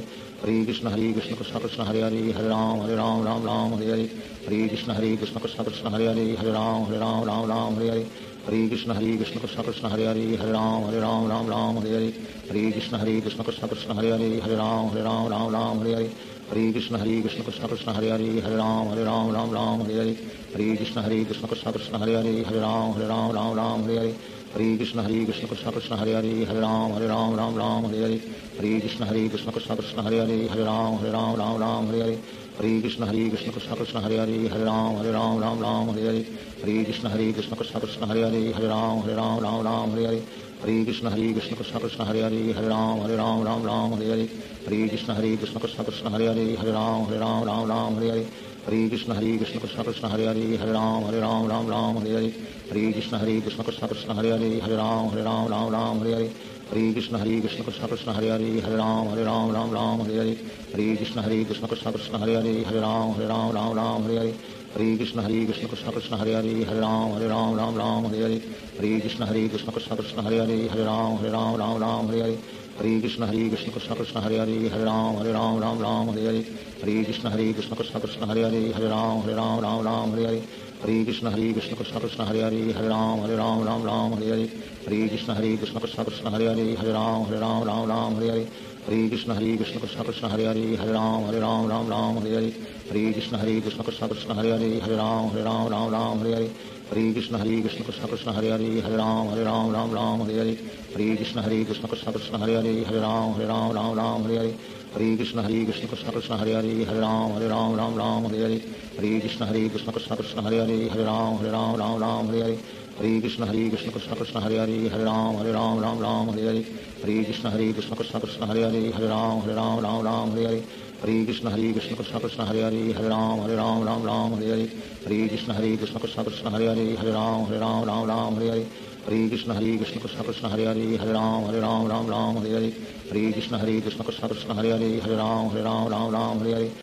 Hare Krishna Hare Krishna Krishna Krishna Hare Hare Hare Ram Hare Ram Ram Ram Hare Hare Hare Krishna Hare Krishna Krishna Krishna Hare Hare Hare Ram Hare Ram Ram Ram Hare Hare Hare Krishna Hare Krishna Krishna Krishna Hare Hare Hare Ram Hare Ram Ram Ram Hare Hare Hare Krishna Hare Krishna Krishna Krishna Hare Hare Hare Ram Hare Ram Ram Ram Hare Hare Hare Krishna Hare Krishna Krishna Krishna Hare Hare Hare Ram Hare Ram Ram Ram Hare Hare Hare Krishna Hare Krishna Krishna Krishna Hare Hare Hare Ram Hare Ram Ram Ram Hare Hare Hare Krishna Hare Krishna Krishna Krishna Hare Hare Hare Ram Hare Ram Ram Ram Hare Hare Hare Krishna Hare Krishna Krishna Krishna Hare Hare Hare Ram Hare Ram Ram Ram Hare Hare Hare Krishna Hare Krishna Krishna Krishna Hare Hare Hare Ram Hare Ram Ram Ram Hare Hare Hare Krishna Hare Krishna Krishna Krishna Hare Hare Hare Ram Hare Ram Ram Ram Hare Hare Hare Krishna Hare Krishna Krishna Krishna Hare Hare Hare Ram Hare Ram Ram Ram Hare Hare Hare Krishna Hare Krishna Krishna Krishna Hare Hare Hare Ram Hare Ram Ram Ram Hare Hare Hare Krishna Hare Krishna Krishna Krishna Hare Hare Hare Ram Hare Ram Ram Ram Hare Hare Hare Krishna Hare Krishna Krishna Krishna Hare Hare Hare Ram Hare Ram Ram Ram Hare Hare Hare Krishna Hare Krishna Krishna Krishna Hare Hare Hare Ram Hare Ram Ram Ram Hare Hare Hare Krishna Hare Krishna Krishna Krishna Hare Hare Hare Ram Hare Ram Ram Ram Hare Hare Hare Krishna Hare Krishna Krishna Krishna Hare Hare Hare Ram Hare Ram Ram Ram Hare Hare Hare Krishna Hare Krishna Krishna Krishna Hare Hare Hare Ram Hare Ram Ram Ram Hare Hare Hare Krishna Hare Krishna Krishna Krishna Hare Hare Hare Ram Hare Ram Ram Ram Hare Hare Hare Krishna Hare Krishna Krishna Krishna Hare Hare Hare Ram Hare Ram Ram Ram Hare Hare Hare Krishna Hare Krishna Krishna Krishna Hare Hare Hare Ram Hare Ram Ram Ram Hare Hare Hare Krishna Hare Krishna Krishna Krishna Hare Hare Hare Ram Hare Ram Ram Ram Hare Hare Hare Krishna Hare Krishna Krishna Krishna Hare Hare Hare Ram Hare Ram Ram Ram Hare Hare Hare Krishna Hare Krishna Krishna Krishna Hare Hare Hare Ram Hare Ram Ram Ram Hare Hare Hare Krishna Hare Krishna Krishna Krishna Hare Hare Hare Ram Hare Ram Ram Ram Hare Hare Hare Krishna Hare Krishna Krishna Krishna Hare Hare Hare Ram Hare Ram Ram Ram Hare Hare Hare Krishna Hare Krishna Krishna Krishna Hare Hare Hare Ram Hare Ram Ram Ram Hare Hare Hare Krishna Hare Krishna Krishna Krishna Hare Hare Hare Ram Hare Ram Ram Ram Hare Hare Hare Krishna Hare Krishna Krishna Krishna Hare Hare Hare Ram Hare Ram Ram Ram Hare Hare Hare Krishna Hare Krishna Krishna Krishna Hare Hare Hare Ram Hare Ram Ram Ram Hare Hare Hare Krishna Hare Krishna Krishna Krishna Hare Hare Hare Ram Hare Ram Ram Ram Hare Hare Hare Krishna Hare Krishna Krishna Krishna Hare Hare Hare Ram Hare Ram Ram Ram Hare Hare Hare Krishna Hare Krishna Krishna Krishna Hare Hare Hare Ram Hare Ram Ram Ram Hare Hare Hare Krishna Hare Krishna Krishna Krishna Hare Hare Hare Ram Hare Ram Ram Ram Hare Hare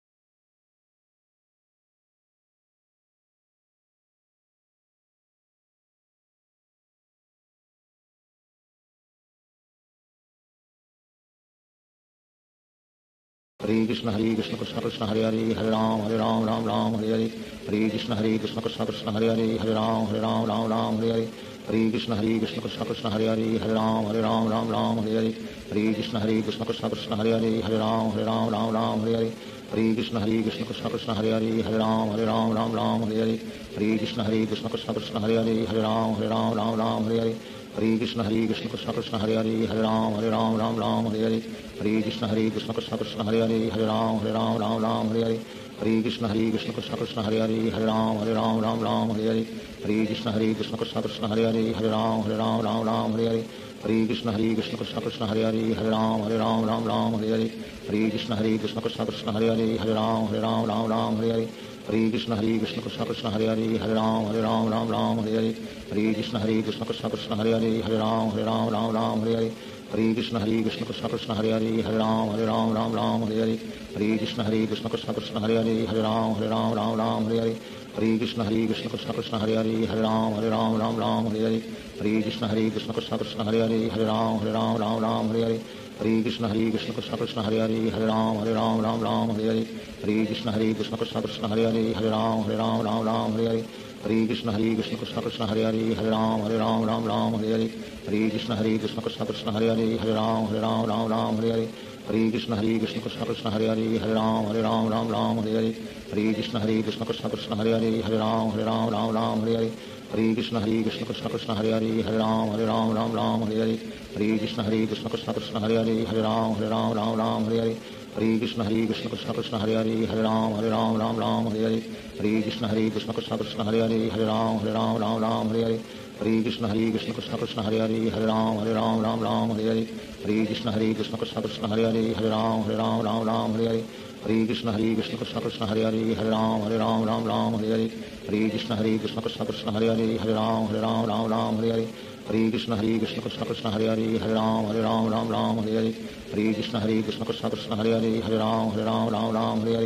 Hare Krishna Hare Krishna Krishna Krishna Hare Hare Hare Ram Hare Ram Ram Ram Hare Hare Hare Krishna Hare Krishna Krishna Krishna Hare Hare Hare Ram Hare Ram Ram Ram Hare Hare Hare Krishna Hare Krishna Krishna Krishna Hare Hare Hare Ram Hare Ram Ram Ram Hare Hare Hare Krishna Hare Krishna Krishna Krishna Hare Hare Hare Ram Hare Ram Ram Ram Hare Hare Hare Krishna Hare Krishna Krishna Krishna Hare Hare Hare Ram Hare Ram Ram Ram Hare Hare Hare Krishna Hare Krishna Krishna Krishna Hare Hare Hare Ram Hare Ram Ram Ram Hare Hare Hare Krishna Hare Krishna Krishna Krishna Hare Hare Hare Ram Hare Ram Ram Ram Hare Hare Hare Krishna Hare Krishna Krishna Krishna Hare Hare Hare Ram Hare Ram Ram Ram Hare Hare Hare Krishna Hare Krishna Krishna Krishna Hare Hare Hare Ram Hare Ram Ram Ram Hare Hare Hare Krishna Hare Krishna Krishna Krishna Hare Hare Hare Ram Hare Ram Ram Ram Hare Hare Hare Krishna Hare Krishna Krishna Krishna Hare Hare Hare Ram Hare Ram Ram Ram Hare Hare Hare Krishna Hare Krishna Krishna Krishna Hare Hare Hare Ram Hare Ram Ram Ram Hare Hare Hare Krishna Hare Krishna Krishna Krishna Hare Hare Hare Ram Hare Ram Ram Ram Hare Hare Hare Krishna Hare Krishna Krishna Krishna Hare Hare Hare Ram Hare Ram Ram Ram Hare Hare Hare Krishna Hare Krishna Krishna Krishna Hare Hare Hare Ram Hare Ram Ram Ram Hare Hare Hare Krishna Hare Krishna Krishna Krishna Hare Hare Hare Ram Hare Ram Ram Ram Hare Hare Hare Krishna Hare Krishna Krishna Krishna Hare Hare Hare Ram Hare Ram Ram Ram Hare Hare Hare Krishna Hare Krishna Krishna Krishna Hare Hare Hare Ram Hare Ram Ram Ram Hare Hare Hare Krishna Hare Krishna Krishna Krishna Hare Hare Hare Ram Hare Ram Ram Ram Hare Hare Hare Krishna Hare Krishna Krishna Krishna Hare Hare Hare Ram Hare Ram Ram Ram Hare Hare Hare Krishna Hare Krishna Krishna Krishna Hare Hare Hare Ram Hare Ram Ram Ram Hare Hare Hare Krishna Hare Krishna Krishna Krishna Hare Hare Hare Ram Hare Ram Ram Ram Hare Hare Hare Krishna Hare Krishna Krishna Krishna Hare Hare Hare Ram Hare Ram Ram Ram Hare Hare Hare Krishna Hare Krishna Krishna Krishna Hare Hare Hare Ram Hare Ram Ram Ram Hare Hare Hare Krishna Hare Krishna Krishna Krishna Hare Hare Hare Ram Hare Ram Ram Ram Hare Hare Hare Krishna Hare Krishna Krishna Krishna Hare Hare Hare Ram Hare Ram Ram Ram Hare Hare Hare Krishna Hare Krishna Krishna Krishna Hare Hare Hare Ram Hare Ram Ram Ram Hare Hare Hare Krishna Hare Krishna Krishna Krishna Hare Hare Hare Ram Hare Ram Ram Ram Hare Hare Hare Krishna Hare Krishna Krishna Krishna Hare Hare Hare Ram Hare Ram Ram Ram Hare Hare Hare Krishna Hare Krishna Krishna Krishna Hare Hare Hare Ram Hare Ram Ram Ram Hare Hare Hare Krishna Hare Krishna Krishna Krishna Hare Hare Hare Ram Hare Ram Ram Ram Hare Hare Hare Krishna Hare Krishna Krishna Krishna Hare Hare Hare Ram Hare Ram Ram Ram Hare Hare Hare Krishna Hare Krishna Krishna Krishna Hare Hare Hare Ram Hare Ram Ram Ram Hare Hare Hare Krishna Hare Krishna Krishna Krishna Hare Hare Hare Ram Hare Ram Ram Ram Hare Hare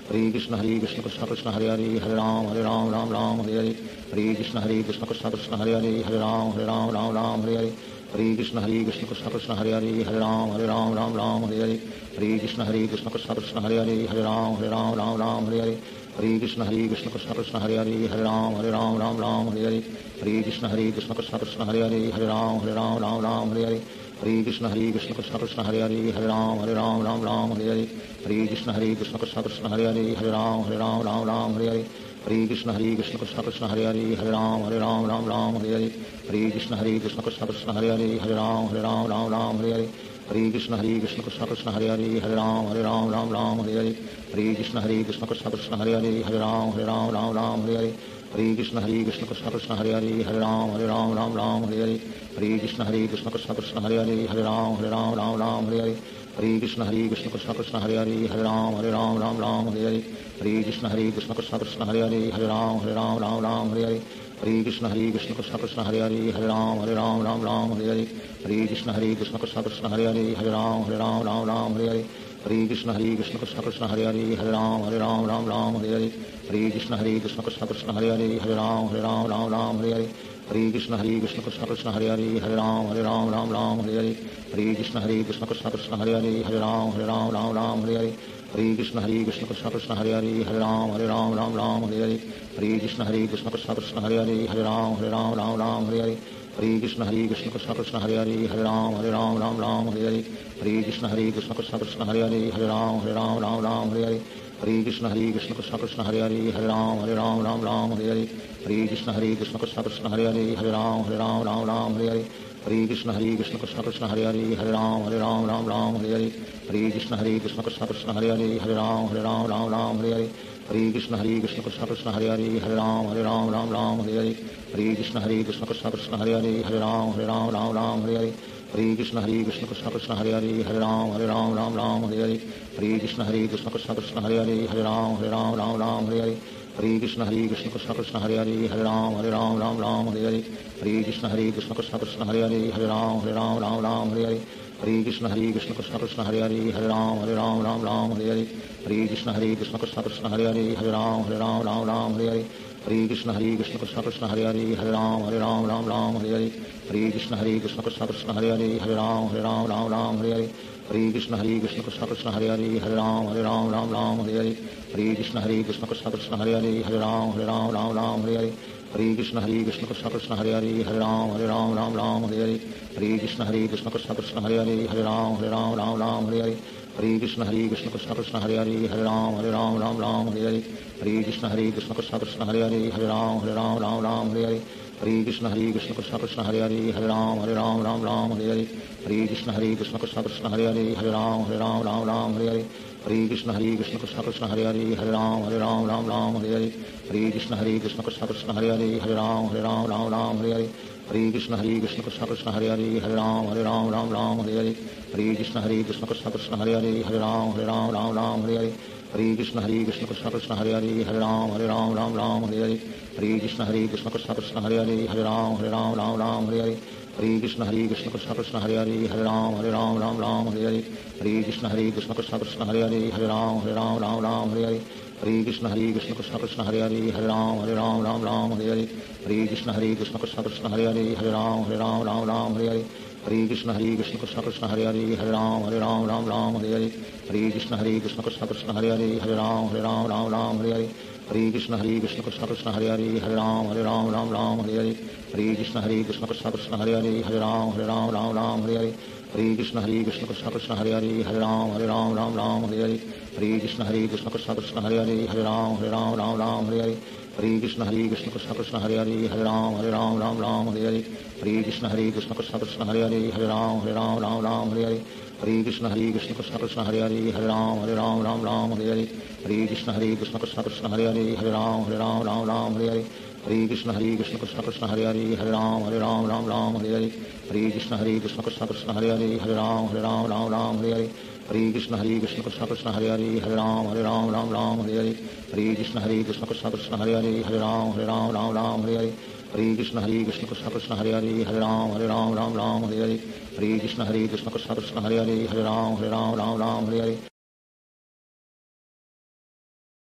Hare Krishna Hare Krishna Krishna Krishna Hare Hare Hare Ram Hare Ram Ram Ram Hare Hare Hare Krishna Hare Krishna Krishna Krishna Hare Hare Hare Ram Hare Ram Ram Ram Hare Hare Hare Krishna Hare Krishna Krishna Krishna Hare Hare Hare Ram Hare Ram Ram Ram Hare Hare Hare Krishna Hare Krishna Krishna Krishna Hare Hare Hare Ram Hare Ram Ram Ram Hare Hare Hare Krishna Hare Krishna Krishna Krishna Hare Hare Hare Ram Hare Ram Ram Ram Hare Hare Hare Krishna Hare Krishna Krishna Krishna Hare Hare Hare Ram Hare Ram Ram Ram Hare Hare Hare Krishna Hare Krishna Krishna Krishna Hare Hare Hare Ram Hare Ram Ram Ram Hare Hare Hare Krishna Hare Krishna Krishna Krishna Hare Hare Hare Ram Hare Ram Ram Ram Hare Hare Hare Krishna Hare Krishna Krishna Krishna Hare Hare Hare Ram Hare Ram Ram Ram Hare Hare Hare Krishna Hare Krishna Krishna Krishna Hare Hare Hare Ram Hare Ram Ram Ram Hare Hare Hare Krishna Hare Krishna Krishna Krishna Hare Hare Hare Ram Hare Ram Ram Ram Hare Hare Hare Krishna Hare Krishna Krishna Krishna Hare Hare Hare Ram Hare Ram Ram Ram Hare Hare Hare Krishna Hare Krishna Krishna Krishna Hare Hare Hare Ram Hare Ram Ram Ram Hare Hare Hare Krishna Hare Krishna Krishna Krishna Hare Hare Hare Ram Hare Ram Ram Ram Hare Hare Hare Krishna Hare Krishna Krishna Krishna Hare Hare Hare Ram Hare Ram Ram Ram Hare Hare Hare Krishna Hare Krishna Krishna Krishna Hare Hare Hare Ram Hare Ram Ram Ram Hare Hare Hare Krishna Hare Krishna Krishna Krishna Hare Hare Hare Ram Hare Ram Ram Ram Hare Hare Hare Krishna Hare Krishna Krishna Krishna Hare Hare Hare Ram Hare Ram Ram Ram Hare Hare Hare Krishna Hare Krishna Krishna Krishna Hare Hare Hare Ram Hare Ram Ram Ram Hare Hare Hare Krishna Hare Krishna Krishna Krishna Hare Hare Hare Ram Hare Ram Ram Ram Hare Hare Hare Krishna Hare Krishna Krishna Krishna Hare Hare Hare Ram Hare Ram Ram Ram Hare Hare Hare Krishna Hare Krishna Krishna Krishna Hare Hare Hare Ram Hare Ram Ram Ram Hare Hare Hare Krishna Hare Krishna Krishna Krishna Hare Hare Hare Ram Hare Ram Ram Ram Hare Hare Hare Krishna Hare Krishna Krishna Krishna Hare Hare Hare Ram Hare Ram Ram Ram Hare Hare Hare Krishna Hare Krishna Krishna Krishna Hare Hare Hare Ram Hare Ram Ram Ram Hare Hare Hare Krishna Hare Krishna Krishna Krishna Hare Hare Hare Ram Hare Ram Ram Ram Hare Hare Hare Krishna Hare Krishna Krishna Krishna Hare Hare Hare Ram Hare Ram Ram Ram Hare Hare Hare Krishna Hare Krishna Krishna Krishna Hare Hare Hare Ram Hare Ram Ram Ram Hare Hare Hare Krishna Hare Krishna Krishna Krishna Hare Hare Hare Ram Hare Ram Ram Ram Hare Hare Hare Krishna Hare Krishna Krishna Krishna Hare Hare Hare Ram Hare Ram Ram Ram Hare Hare Hare Krishna Hare Krishna Krishna Krishna Hare Hare Hare Ram Hare Ram Ram Ram Hare Hare Hare Krishna Hare Krishna Krishna Krishna Hare Hare Hare Ram Hare Ram Ram Ram Hare Hare Hare Krishna Hare Krishna Krishna Krishna Hare Hare Hare Ram Hare Ram Ram Ram Hare Hare Hare Krishna Hare Krishna Krishna Krishna Hare Hare Hare Ram Hare Ram Ram Ram Hare Hare Hare Krishna Hare Krishna Krishna Krishna Hare Hare Hare Ram Hare Ram Ram Ram Hare Hare Hare Krishna Hare Krishna Krishna Krishna Hare Hare Hare Ram Hare Ram Ram Ram Hare Hare Hare Krishna Hare Krishna Krishna Krishna Hare Hare Hare Ram Hare Ram Ram Ram Hare Hare Hare Krishna Hare Krishna Krishna Krishna Hare Hare Hare Ram Hare Ram Ram Ram Hare Hare Hare Krishna Hare Krishna Krishna Krishna Hare Hare Hare Ram Hare Ram Ram Ram Hare Hare Hare Krishna Hare Krishna Krishna Krishna Hare Hare Hare Ram Hare Ram Ram Ram Hare Hare Hare Krishna Hare Krishna Krishna Krishna Hare Hare Hare Ram Hare Ram Ram Ram Hare Hare Hare Krishna Hare Krishna Krishna Krishna Hare Hare Hare Ram Hare Ram Ram Ram Hare Hare Hare Krishna Hare Krishna Krishna Krishna Hare Hare Hare Ram Hare Ram Ram Ram Hare Hare Hare Krishna Hare Krishna Krishna Krishna Hare Hare Hare Ram Hare Ram Ram Ram Hare Hare Hare Krishna Hare Krishna Krishna Krishna Hare Hare Hare Ram Hare Ram Ram Ram Hare Hare Hare Krishna Hare Krishna Krishna Krishna Hare Hare Hare Ram Hare Ram Ram Ram Hare Hare Hare Krishna Hare Krishna Krishna Krishna Hare Hare Hare Ram Hare Ram Ram Ram Hare Hare Hare Krishna Hare Krishna Krishna Krishna Hare Hare Hare Ram Hare Ram Ram Ram Hare Hare Hare Krishna Hare Krishna Krishna Krishna Hare Hare Hare Ram Hare Ram Ram Ram Hare Hare Hare Krishna Hare Krishna Krishna Krishna Hare Hare Hare Ram Hare Ram Ram Ram Hare Hare Hare Krishna Hare Krishna Krishna Krishna Hare Hare Hare Ram Hare Ram Ram Ram Hare Hare Hare Krishna Hare Krishna Krishna Krishna Hare Hare Hare Ram Hare Ram Ram Ram Hare Hare Hare Krishna Hare Krishna Krishna Krishna Hare Hare Hare Ram Hare Ram Ram Ram Hare Hare Hare Krishna Hare Krishna Krishna Krishna Hare Hare Hare Ram Hare Ram Ram Ram Hare Hare Hare Krishna Hare Krishna Krishna Krishna Hare Hare Hare Ram Hare Ram Ram Ram Hare Hare Hare Krishna Hare Krishna Krishna Krishna Hare Hare Hare Ram Hare Ram Ram Ram Hare Hare Hare Krishna Hare Krishna Krishna Krishna Hare Hare Hare Ram Hare Ram Ram Ram Hare Hare Hare Krishna Hare Krishna Krishna Krishna Hare Hare Hare Ram Hare Ram Ram Ram Hare Hare Hare Krishna Hare Krishna Krishna Krishna Hare Hare Hare Ram Hare Ram Ram Ram Hare Hare Hare Krishna Hare Krishna Krishna Krishna Hare Hare Hare Ram Hare Ram Ram Ram Hare Hare Hare Krishna Hare Krishna Krishna Krishna Hare Hare Hare Ram Hare Ram Ram Ram Hare Hare Hare Krishna Hare Krishna Krishna Krishna Hare Hare Hare Ram Hare Ram Ram Ram Hare Hare Hare Krishna Hare Krishna Krishna Krishna Hare Hare Hare Ram Hare Ram Ram Ram Hare Hare Hare Krishna Hare Krishna Krishna Krishna Hare Hare Hare Ram Hare Ram Ram Ram Hare Hare Hare Krishna Hare Krishna Krishna Krishna Hare Hare Hare Ram Hare Ram Ram Ram Hare Hare Hare Krishna Hare Krishna Krishna Krishna Hare Hare Hare Ram Hare Ram Ram Ram Hare Hare Hare Krishna Hare Krishna Krishna Krishna Hare Hare Hare Ram Hare Ram Ram Ram Hare Hare Hare Krishna Hare Krishna Krishna Krishna Hare Hare Hare Ram Hare Ram Ram Ram Hare Hare Hare Krishna Hare Krishna Krishna Krishna Hare Hare Hare Ram Hare Ram Ram Ram Hare Hare Hare Krishna Hare Krishna Krishna Krishna Hare Hare Hare Ram Hare Ram Ram Ram Hare Hare Hare Krishna Hare Krishna Krishna Krishna Hare Hare Hare Ram Hare Ram Ram Ram Hare Hare Hare Krishna Hare Krishna Krishna Krishna Hare Hare Hare Ram Hare Ram Ram Ram Hare Hare Hare Krishna Hare Krishna Krishna Krishna Hare Hare Hare Ram Hare Ram Ram Ram Hare Hare Hare Krishna Hare Krishna Krishna Krishna Hare Hare Hare Ram Hare Ram Ram Ram Hare Hare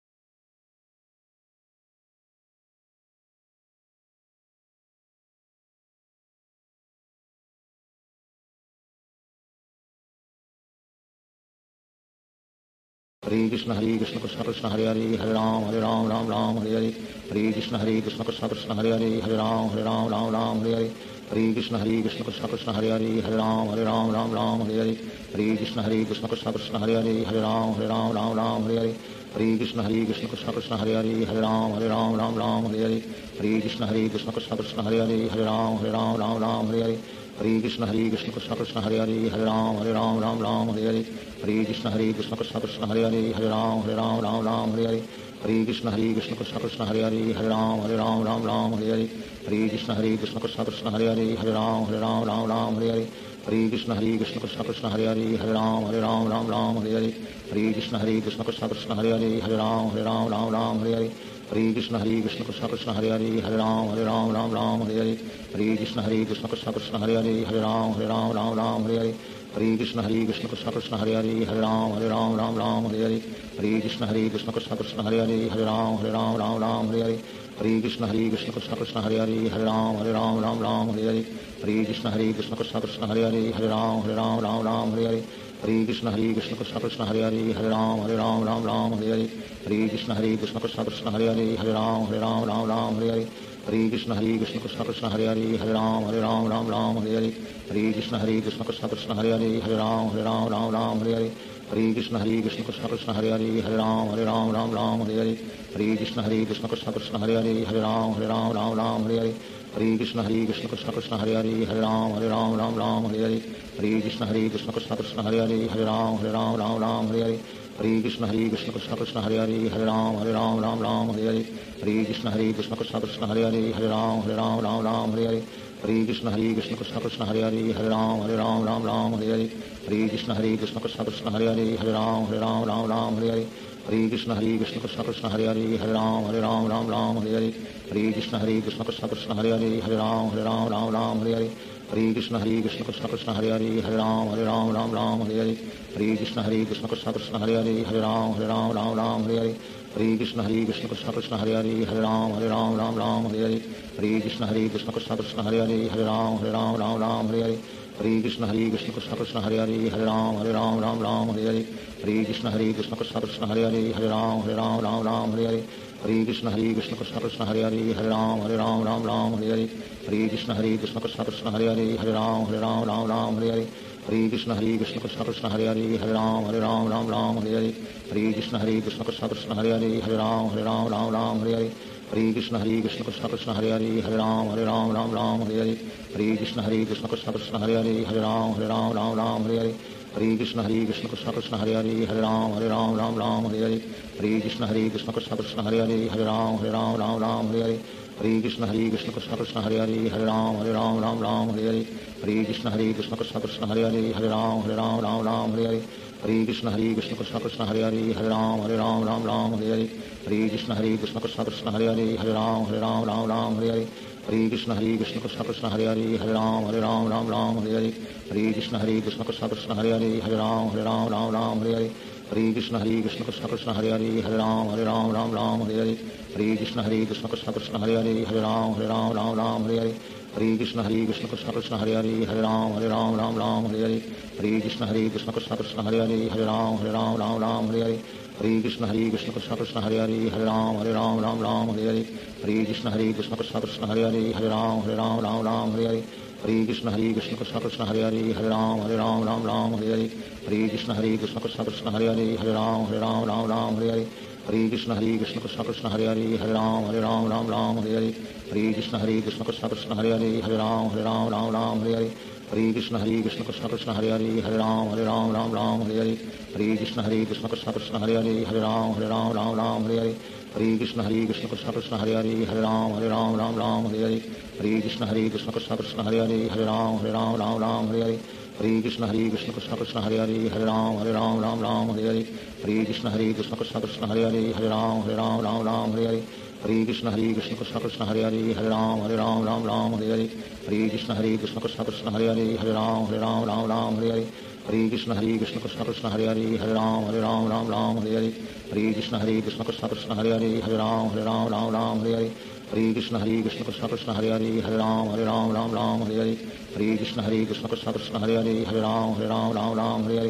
Hare Krishna Hare Krishna Krishna Krishna Hare Hare Hare Ram Hare Ram Ram Ram Hare Hare Hare Krishna Hare Krishna Krishna Krishna Hare Hare Hare Ram Hare Ram Ram Ram Hare Hare Hare Krishna Hare Krishna Krishna Krishna Hare Hare Hare Ram Hare Ram Ram Ram Hare Hare Hare Krishna Hare Krishna Krishna Krishna Hare Hare Hare Ram Hare Ram Ram Ram Hare Hare Hare Krishna Hare Krishna Krishna Krishna Hare Hare Hare Ram Hare Ram Ram Ram Hare Hare Hare Krishna Hare Krishna Krishna Krishna Hare Hare Hare Ram Hare Ram Ram Ram Hare Hare Hare Krishna Hare Krishna Krishna Krishna Hare Hare Hare Ram Hare Ram Ram Ram Hare Hare Hare Krishna Hare Krishna Krishna Krishna Hare Hare Hare Ram Hare Ram Ram Ram Hare Hare Hare Krishna Hare Krishna Krishna Krishna Hare Hare Hare Ram Hare Ram Ram Ram Hare Hare Hare Krishna Hare Krishna Krishna Krishna Hare Hare Hare Ram Hare Ram Ram Ram Hare Hare Hare Krishna Hare Krishna Krishna Krishna Hare Hare Hare Ram Hare Ram Ram Ram Hare Hare Hare Krishna Hare Krishna Krishna Krishna Hare Hare Hare Ram Hare Ram Ram Ram Hare Hare Hare Krishna Hare Krishna Krishna Krishna Hare Hare Hare Ram Hare Ram Ram Ram Hare Hare Hare Krishna Hare Krishna Krishna Krishna Hare Hare Hare Ram Hare Ram Ram Ram Hare Hare Hare Krishna Hare Krishna Krishna Krishna Hare Hare Hare Ram Hare Ram Ram Ram Hare Hare Hare Krishna Hare Krishna Krishna Krishna Hare Hare Hare Ram Hare Ram Ram Ram Hare Hare Hare Krishna Hare Krishna Krishna Krishna Hare Hare Hare Ram Hare Ram Ram Ram Hare Hare Hare Krishna Hare Krishna Krishna Krishna Hare Hare Hare Ram Hare Ram Ram Ram Hare Hare Hare Krishna Hare Krishna Krishna Krishna Hare Hare Hare Ram Hare Ram Ram Ram Hare Hare Hare Krishna Hare Krishna Krishna Krishna Hare Hare Hare Ram Hare Ram Ram Ram Hare Hare Hare Krishna Hare Krishna Krishna Krishna Hare Hare Hare Ram Hare Ram Ram Ram Hare Hare Hare Krishna Hare Krishna Krishna Krishna Hare Hare Hare Ram Hare Ram Ram Ram Hare Hare Hare Krishna Hare Krishna Krishna Krishna Hare Hare Hare Ram Hare Ram Ram Ram Hare Hare Hare Krishna Hare Krishna Krishna Krishna Hare Hare Hare Ram Hare Ram Ram Ram Hare Hare Hare Krishna Hare Krishna Krishna Krishna Hare Hare Hare Ram Hare Ram Ram Ram Hare Hare Hare Krishna Hare Krishna Krishna Krishna Hare Hare Hare Ram Hare Ram Ram Ram Hare Hare Hare Krishna Hare Krishna Krishna Krishna Hare Hare Hare Ram Hare Ram Ram Ram Hare Hare Hare Krishna Hare Krishna Krishna Krishna Hare Hare Hare Ram Hare Ram Ram Ram Hare Hare Hare Krishna Hare Krishna Krishna Krishna Hare Hare Hare Ram Hare Ram Ram Ram Hare Hare Hare Krishna Hare Krishna Krishna Krishna Hare Hare Hare Ram Hare Ram Ram Ram Hare Hare Hare Krishna Hare Krishna Krishna Krishna Hare Hare Hare Ram Hare Ram Ram Ram Hare Hare Hare Krishna Hare Krishna Krishna Krishna Hare Hare Hare Ram Hare Ram Ram Ram Hare Hare Hare Krishna Hare Krishna Krishna Krishna Hare Hare Hare Ram Hare Ram Ram Ram Hare Hare Hare Krishna Hare Krishna Krishna Krishna Hare Hare Hare Ram Hare Ram Ram Ram Hare Hare Hare Krishna Hare Krishna Krishna Krishna Hare Hare Hare Ram Hare Ram Ram Ram Hare Hare Hare Krishna Hare Krishna Krishna Krishna Hare Hare Hare Ram Hare Ram Ram Ram Hare Hare Hare Krishna Hare Krishna Krishna Krishna Hare Hare Hare Ram Hare Ram Ram Ram Hare Hare Hare Krishna Hare Krishna Krishna Krishna Hare Hare Hare Ram Hare Ram Ram Ram Hare Hare Hare Krishna Hare Krishna Krishna Krishna Hare Hare Hare Ram Hare Ram Ram Ram Hare Hare Hare Krishna Hare Krishna Krishna Krishna Hare Hare Hare Ram Hare Ram Ram Ram Hare Hare Hare Krishna Hare Krishna Krishna Krishna Hare Hare Hare Ram Hare Ram Ram Ram Hare Hare Hare Krishna Hare Krishna Krishna Krishna Hare Hare Hare Ram Hare Ram Ram Ram Hare Hare Hare Krishna Hare Krishna Krishna Krishna Hare Hare Hare Ram Hare Ram Ram Ram Hare Hare Hare Krishna Hare Krishna Krishna Krishna Hare Hare Hare Ram Hare Ram Ram Ram Hare Hare Hare Krishna Hare Krishna Krishna Krishna Hare Hare Hare Ram Hare Ram Ram Ram Hare Hare Hare Krishna Hare Krishna Krishna Krishna Hare Hare Hare Ram Hare Ram Ram Ram Hare Hare Hare Krishna Hare Krishna Krishna Krishna Hare Hare Hare Ram Hare Ram Ram Ram Hare Hare Hare Krishna Hare Krishna Krishna Krishna Hare Hare Hare Ram Hare Ram Ram Ram Hare Hare Hare Krishna Hare Krishna Krishna Krishna Hare Hare Hare Ram Hare Ram Ram Ram Hare Hare Hare Krishna Hare Krishna Krishna Krishna Hare Hare Hare Ram Hare Ram Ram Ram Hare Hare Hare Krishna Hare Krishna Krishna Krishna Hare Hare Hare Ram Hare Ram Ram Ram Hare Hare Hare Krishna Hare Krishna Krishna Krishna Hare Hare Hare Ram Hare Ram Ram Ram Hare Hare Hare Krishna Hare Krishna Krishna Krishna Hare Hare Hare Ram Hare Ram Ram Ram Hare Hare Hare Krishna Hare Krishna Krishna Krishna Hare Hare Hare Ram Hare Ram Ram Ram Hare Hare Hare Krishna Hare Krishna Krishna Krishna Hare Hare Hare Ram Hare Ram Ram Ram Hare Hare Hare Krishna Hare Krishna Krishna Krishna Hare Hare Hare Ram Hare Ram Ram Ram Hare Hare Hare Krishna Hare Krishna Krishna Krishna Hare Hare Hare Ram Hare Ram Ram Ram Hare Hare Hare Krishna Hare Krishna Krishna Krishna Hare Hare Hare Ram Hare Ram Ram Ram Hare Hare Hare Krishna Hare Krishna Krishna Krishna Hare Hare Hare Ram Hare Ram Ram Ram Hare Hare Hare Krishna Hare Krishna Krishna Krishna Hare Hare Hare Ram Hare Ram Ram Ram Hare Hare Hare Krishna Hare Krishna Krishna Krishna Hare Hare Hare Ram Hare Ram Ram Ram Hare Hare Hare Krishna Hare Krishna Krishna Krishna Hare Hare Hare Ram Hare Ram Ram Ram Hare Hare Hare Krishna Hare Krishna Krishna Krishna Hare Hare Hare Ram Hare Ram Ram Ram Hare Hare Hare Krishna Hare Krishna Krishna Krishna Hare Hare Hare Ram Hare Ram Ram Ram Hare Hare Hare Krishna Hare Krishna Krishna Krishna Hare Hare Hare Ram Hare Ram Ram Ram Hare Hare Hare Krishna Hare Krishna Krishna Krishna Hare Hare Hare Ram Hare Ram Ram Ram Hare Hare Hare Krishna Hare Krishna Krishna Krishna Hare Hare Hare Ram Hare Ram Ram Ram Hare Hare Hare Krishna Hare Krishna Krishna Krishna Hare Hare Hare Ram Hare Ram Ram Ram Hare Hare Hare Krishna Hare Krishna Krishna Krishna Hare Hare Hare Ram Hare Ram Ram Ram Hare Hare Hare Krishna Hare Krishna Krishna Krishna Hare Hare Hare Ram Hare Ram Ram Ram Hare Hare Hare Krishna Hare Krishna Krishna Krishna Hare Hare Hare Ram Hare Ram Ram Ram Hare Hare Hare Krishna Hare Krishna Krishna Krishna Hare Hare Hare Ram Hare Ram Ram Ram Hare Hare Hare Krishna Hare Krishna Krishna Krishna Hare Hare Hare Ram Hare Ram Ram Ram Hare Hare Hare Krishna Hare Krishna Krishna Krishna Hare Hare Hare Ram Hare Ram Ram Ram Hare Hare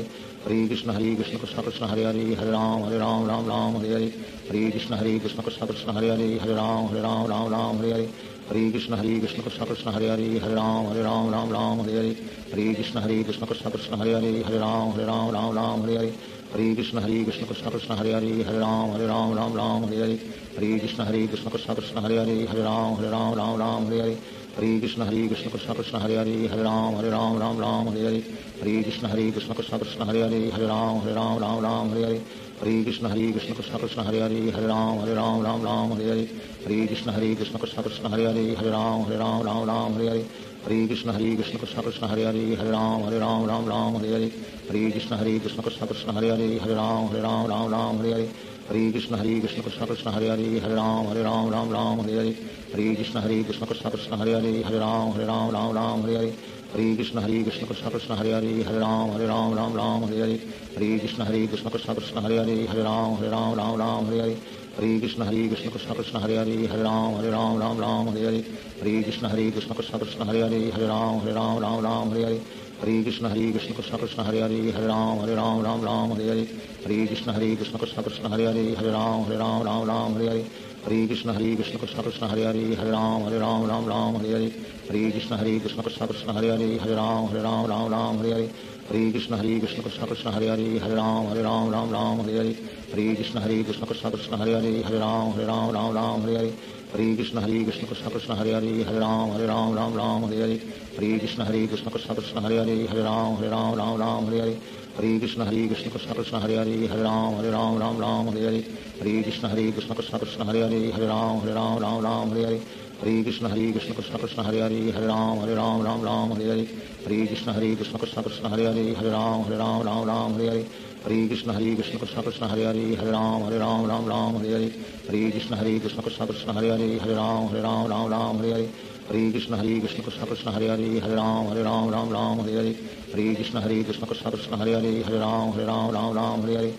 Hare Krishna Hare Krishna Krishna Krishna Hare Hare Hare Ram Hare Ram Ram Ram Hare Hare Hare Krishna Hare Krishna Krishna Krishna Hare Hare Hare Ram Hare Ram Ram Ram Hare Hare Hare Krishna Hare Krishna Krishna Krishna Hare Hare Hare Ram Hare Ram Ram Ram Hare Hare Hare Krishna Hare Krishna Krishna Krishna Hare Hare Hare Ram Hare Ram Ram Ram Hare Hare Hare Krishna Hare Krishna Krishna Krishna Hare Hare Hare Ram Hare Ram Ram Ram Hare Hare Hare Krishna Hare Krishna Krishna Krishna Hare Hare Hare Ram Hare Ram Ram Ram Hare Hare Hare Krishna Hare Krishna Krishna Krishna Hare Hare Hare Ram Hare Ram Ram Ram Hare Hare Hare Krishna Hare Krishna Krishna Krishna Hare Hare Hare Ram Hare Ram Ram Ram Hare Hare Hare Krishna Hare Krishna Krishna Krishna Hare Hare Hare Ram Hare Ram Ram Ram Hare Hare Hare Krishna Hare Krishna Krishna Krishna Hare Hare Hare Ram Hare Ram Ram Ram Hare Hare Hare Krishna Hare Krishna Krishna Krishna Hare Hare Hare Ram Hare Ram Ram Ram Hare Hare Hare Krishna Hare Krishna Krishna Krishna Hare Hare Hare Ram Hare Ram Ram Ram Hare Hare Hare Krishna Hare Krishna Krishna Krishna Hare Hare Hare Ram Hare Ram Ram Ram Hare Hare Hare Krishna Hare Krishna Krishna Krishna Hare Hare Hare Ram Hare Ram Ram Ram Hare Hare Hare Krishna Hare Krishna Krishna Krishna Hare Hare Hare Ram Hare Ram Ram Ram Hare Hare Hare Krishna Hare Krishna Krishna Krishna Hare Hare Hare Ram Hare Ram Ram Ram Hare Hare Hare Krishna Hare Krishna Krishna Krishna Hare Hare Hare Ram Hare Ram Ram Ram Hare Hare Hare Krishna Hare Krishna Krishna Krishna Hare Hare Hare Ram Hare Ram Ram Ram Hare Hare Hare Krishna Hare Krishna Krishna Krishna Hare Hare Hare Ram Hare Ram Ram Ram Hare Hare Hare Krishna Hare Krishna Krishna Krishna Hare Hare Hare Ram Hare Ram Ram Ram Hare Hare Hare Krishna Hare Krishna Krishna Krishna Hare Hare Hare Ram Hare Ram Ram Ram Hare Hare Hare Krishna Hare Krishna Krishna Krishna Hare Hare Hare Ram Hare Ram Ram Ram Hare Hare Hare Krishna Hare Krishna Krishna Krishna Hare Hare Hare Ram Hare Ram Ram Ram Hare Hare Hare Krishna Hare Krishna Krishna Krishna Hare Hare Hare Ram Hare Ram Ram Ram Hare Hare Hare Krishna Hare Krishna Krishna Krishna Hare Hare Hare Ram Hare Ram Ram Ram Hare Hare Hare Krishna Hare Krishna Krishna Krishna Hare Hare Hare Ram Hare Ram Ram Ram Hare Hare Hare Krishna Hare Krishna Krishna Krishna Hare Hare Hare Ram Hare Ram Ram Ram Hare Hare Hare Krishna Hare Krishna Krishna Krishna Hare Hare Hare Ram Hare Ram Ram Ram Hare Hare Hare Krishna Hare Krishna Krishna Krishna Hare Hare Hare Ram Hare Ram Ram Ram Hare Hare Hare Krishna Hare Krishna Krishna Krishna Hare Hare Hare Ram Hare Ram Ram Ram Hare Hare Hare Krishna Hare Krishna Krishna Krishna Hare Hare Hare Ram Hare Ram Ram Ram Hare Hare Hare Krishna Hare Krishna Krishna Krishna Hare Hare Hare Ram Hare Ram Ram Ram Hare Hare Hare Krishna Hare Krishna Krishna Krishna Hare Hare Hare Ram Hare Ram Ram Ram Hare Hare Hare Krishna Hare Krishna Krishna Krishna Hare Hare Hare Ram Hare Ram Ram Ram Hare Hare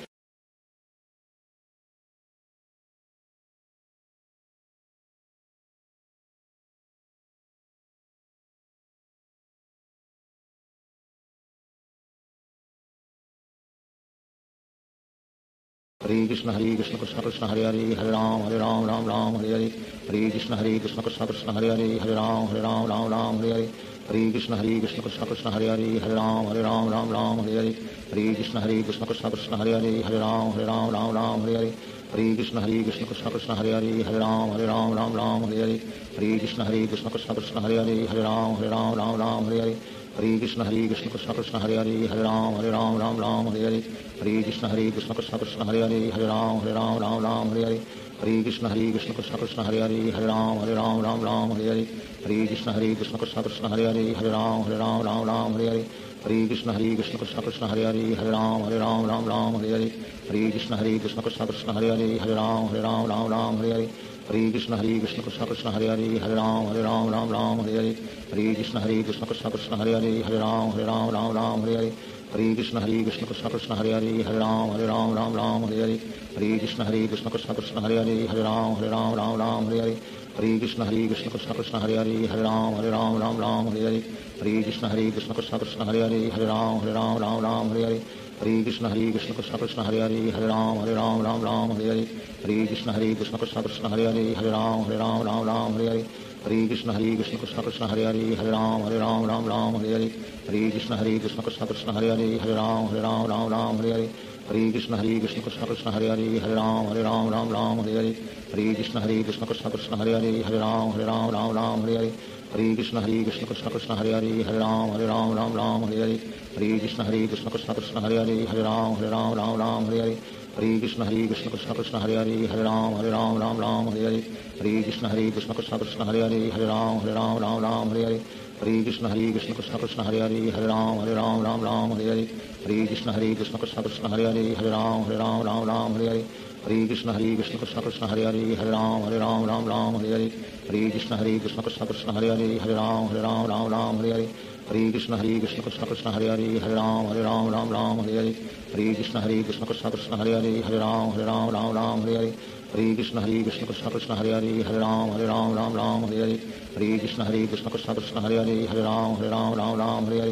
Hare Krishna Hare Krishna Krishna Krishna Hare Hare Hare Ram Hare Ram Ram Ram Hare Hare Hare Krishna Hare Krishna Krishna Krishna Hare Hare Hare Ram Hare Ram Ram Ram Hare Hare Hare Krishna Hare Krishna Krishna Krishna Hare Hare Hare Ram Hare Ram Ram Ram Hare Hare Hare Krishna Hare Krishna Krishna Krishna Hare Hare Hare Ram Hare Ram Ram Ram Hare Hare Hare Krishna Hare Krishna Krishna Krishna Hare Hare Hare Ram Hare Ram Ram Ram Hare Hare Hare Krishna Hare Krishna Krishna Krishna Hare Hare Hare Ram Hare Ram Ram Ram Hare Hare Hare Krishna Hare Krishna Krishna Krishna Hare Hare Hare Ram Hare Ram Ram Ram Hare Hare Hare Krishna Hare Krishna Krishna Krishna Hare Hare Hare Ram Hare Ram Ram Ram Hare Hare Hare Krishna Hare Krishna Krishna Krishna Hare Hare Hare Ram Hare Ram Ram Ram Hare Hare Hare Krishna Hare Krishna Krishna Krishna Hare Hare Hare Ram Hare Ram Ram Ram Hare Hare Hare Krishna Hare Krishna Krishna Krishna Hare Hare Hare Ram Hare Ram Ram Ram Hare Hare Hare Krishna Hare Krishna Krishna Krishna Hare Hare Hare Ram Hare Ram Ram Ram Hare Hare Hare Krishna Hare Krishna Krishna Krishna Hare Hare Hare Ram Hare Ram Ram Ram Hare Hare Hare Krishna Hare Krishna Krishna Krishna Hare Hare Hare Ram Hare Ram Ram Ram Hare Hare Hare Krishna Hare Krishna Krishna Krishna Hare Hare Hare Ram Hare Ram Ram Ram Hare Hare Hare Krishna Hare Krishna Krishna Krishna Hare Hare Hare Ram Hare Ram Ram Ram Hare Hare Hare Krishna Hare Krishna Krishna Krishna Hare Hare Hare Ram Hare Ram Ram Ram Hare Hare Hare Krishna Hare Krishna Krishna Krishna Hare Hare Hare Ram Hare Ram Ram Ram Hare Hare Hare Krishna Hare Krishna Krishna Krishna Hare Hare Hare Ram Hare Ram Ram Ram Hare Hare Hare Krishna Hare Krishna Krishna Krishna Hare Hare Hare Ram Hare Ram Ram Ram Hare Hare Hare Krishna Hare Krishna Krishna Krishna Hare Hare Hare Ram Hare Ram Ram Ram Hare Hare Hare Krishna Hare Krishna Krishna Krishna Hare Hare Hare Ram Hare Ram Ram Ram Hare Hare Hare Krishna Hare Krishna Krishna Krishna Hare Hare Hare Ram Hare Ram Ram Ram Hare Hare Hare Krishna Hare Krishna Krishna Krishna Hare Hare Hare Ram Hare Ram Ram Ram Hare Hare Hare Krishna Hare Krishna Krishna Krishna Hare Hare Hare Ram Hare Ram Ram Ram Hare Hare Hare Krishna Hare Krishna Krishna Krishna Hare Hare Hare Ram Hare Ram Ram Ram Hare Hare Hare Krishna Hare Krishna Krishna Krishna Hare Hare Hare Ram Hare Ram Ram Ram Hare Hare Hare Krishna Hare Krishna Krishna Krishna Hare Hare Hare Ram Hare Ram Ram Ram Hare Hare Hare Krishna Hare Krishna Krishna Krishna Hare Hare Hare Ram Hare Ram Ram Ram Hare Hare Hare Krishna Hare Krishna Krishna Krishna Hare Hare Hare Ram Hare Ram Ram Ram Hare Hare Hare Krishna Hare Krishna Krishna Krishna Hare Hare Hare Ram Hare Ram Ram Ram Hare Hare Hare Krishna Hare Krishna Krishna Krishna Hare Hare Hare Ram Hare Ram Ram Ram Hare Hare Hare Krishna Hare Krishna Krishna Krishna Hare Hare Hare Ram Hare Ram Ram Ram Hare Hare Hare Krishna Hare Krishna Krishna Krishna Hare Hare Hare Ram Hare Ram Ram Ram Hare Hare Hare Krishna Hare Krishna Krishna Krishna Hare Hare Hare Ram Hare Ram Ram Ram Hare Hare Hare Krishna Hare Krishna Krishna Krishna Hare Hare Hare Ram Hare Ram Ram Ram Hare Hare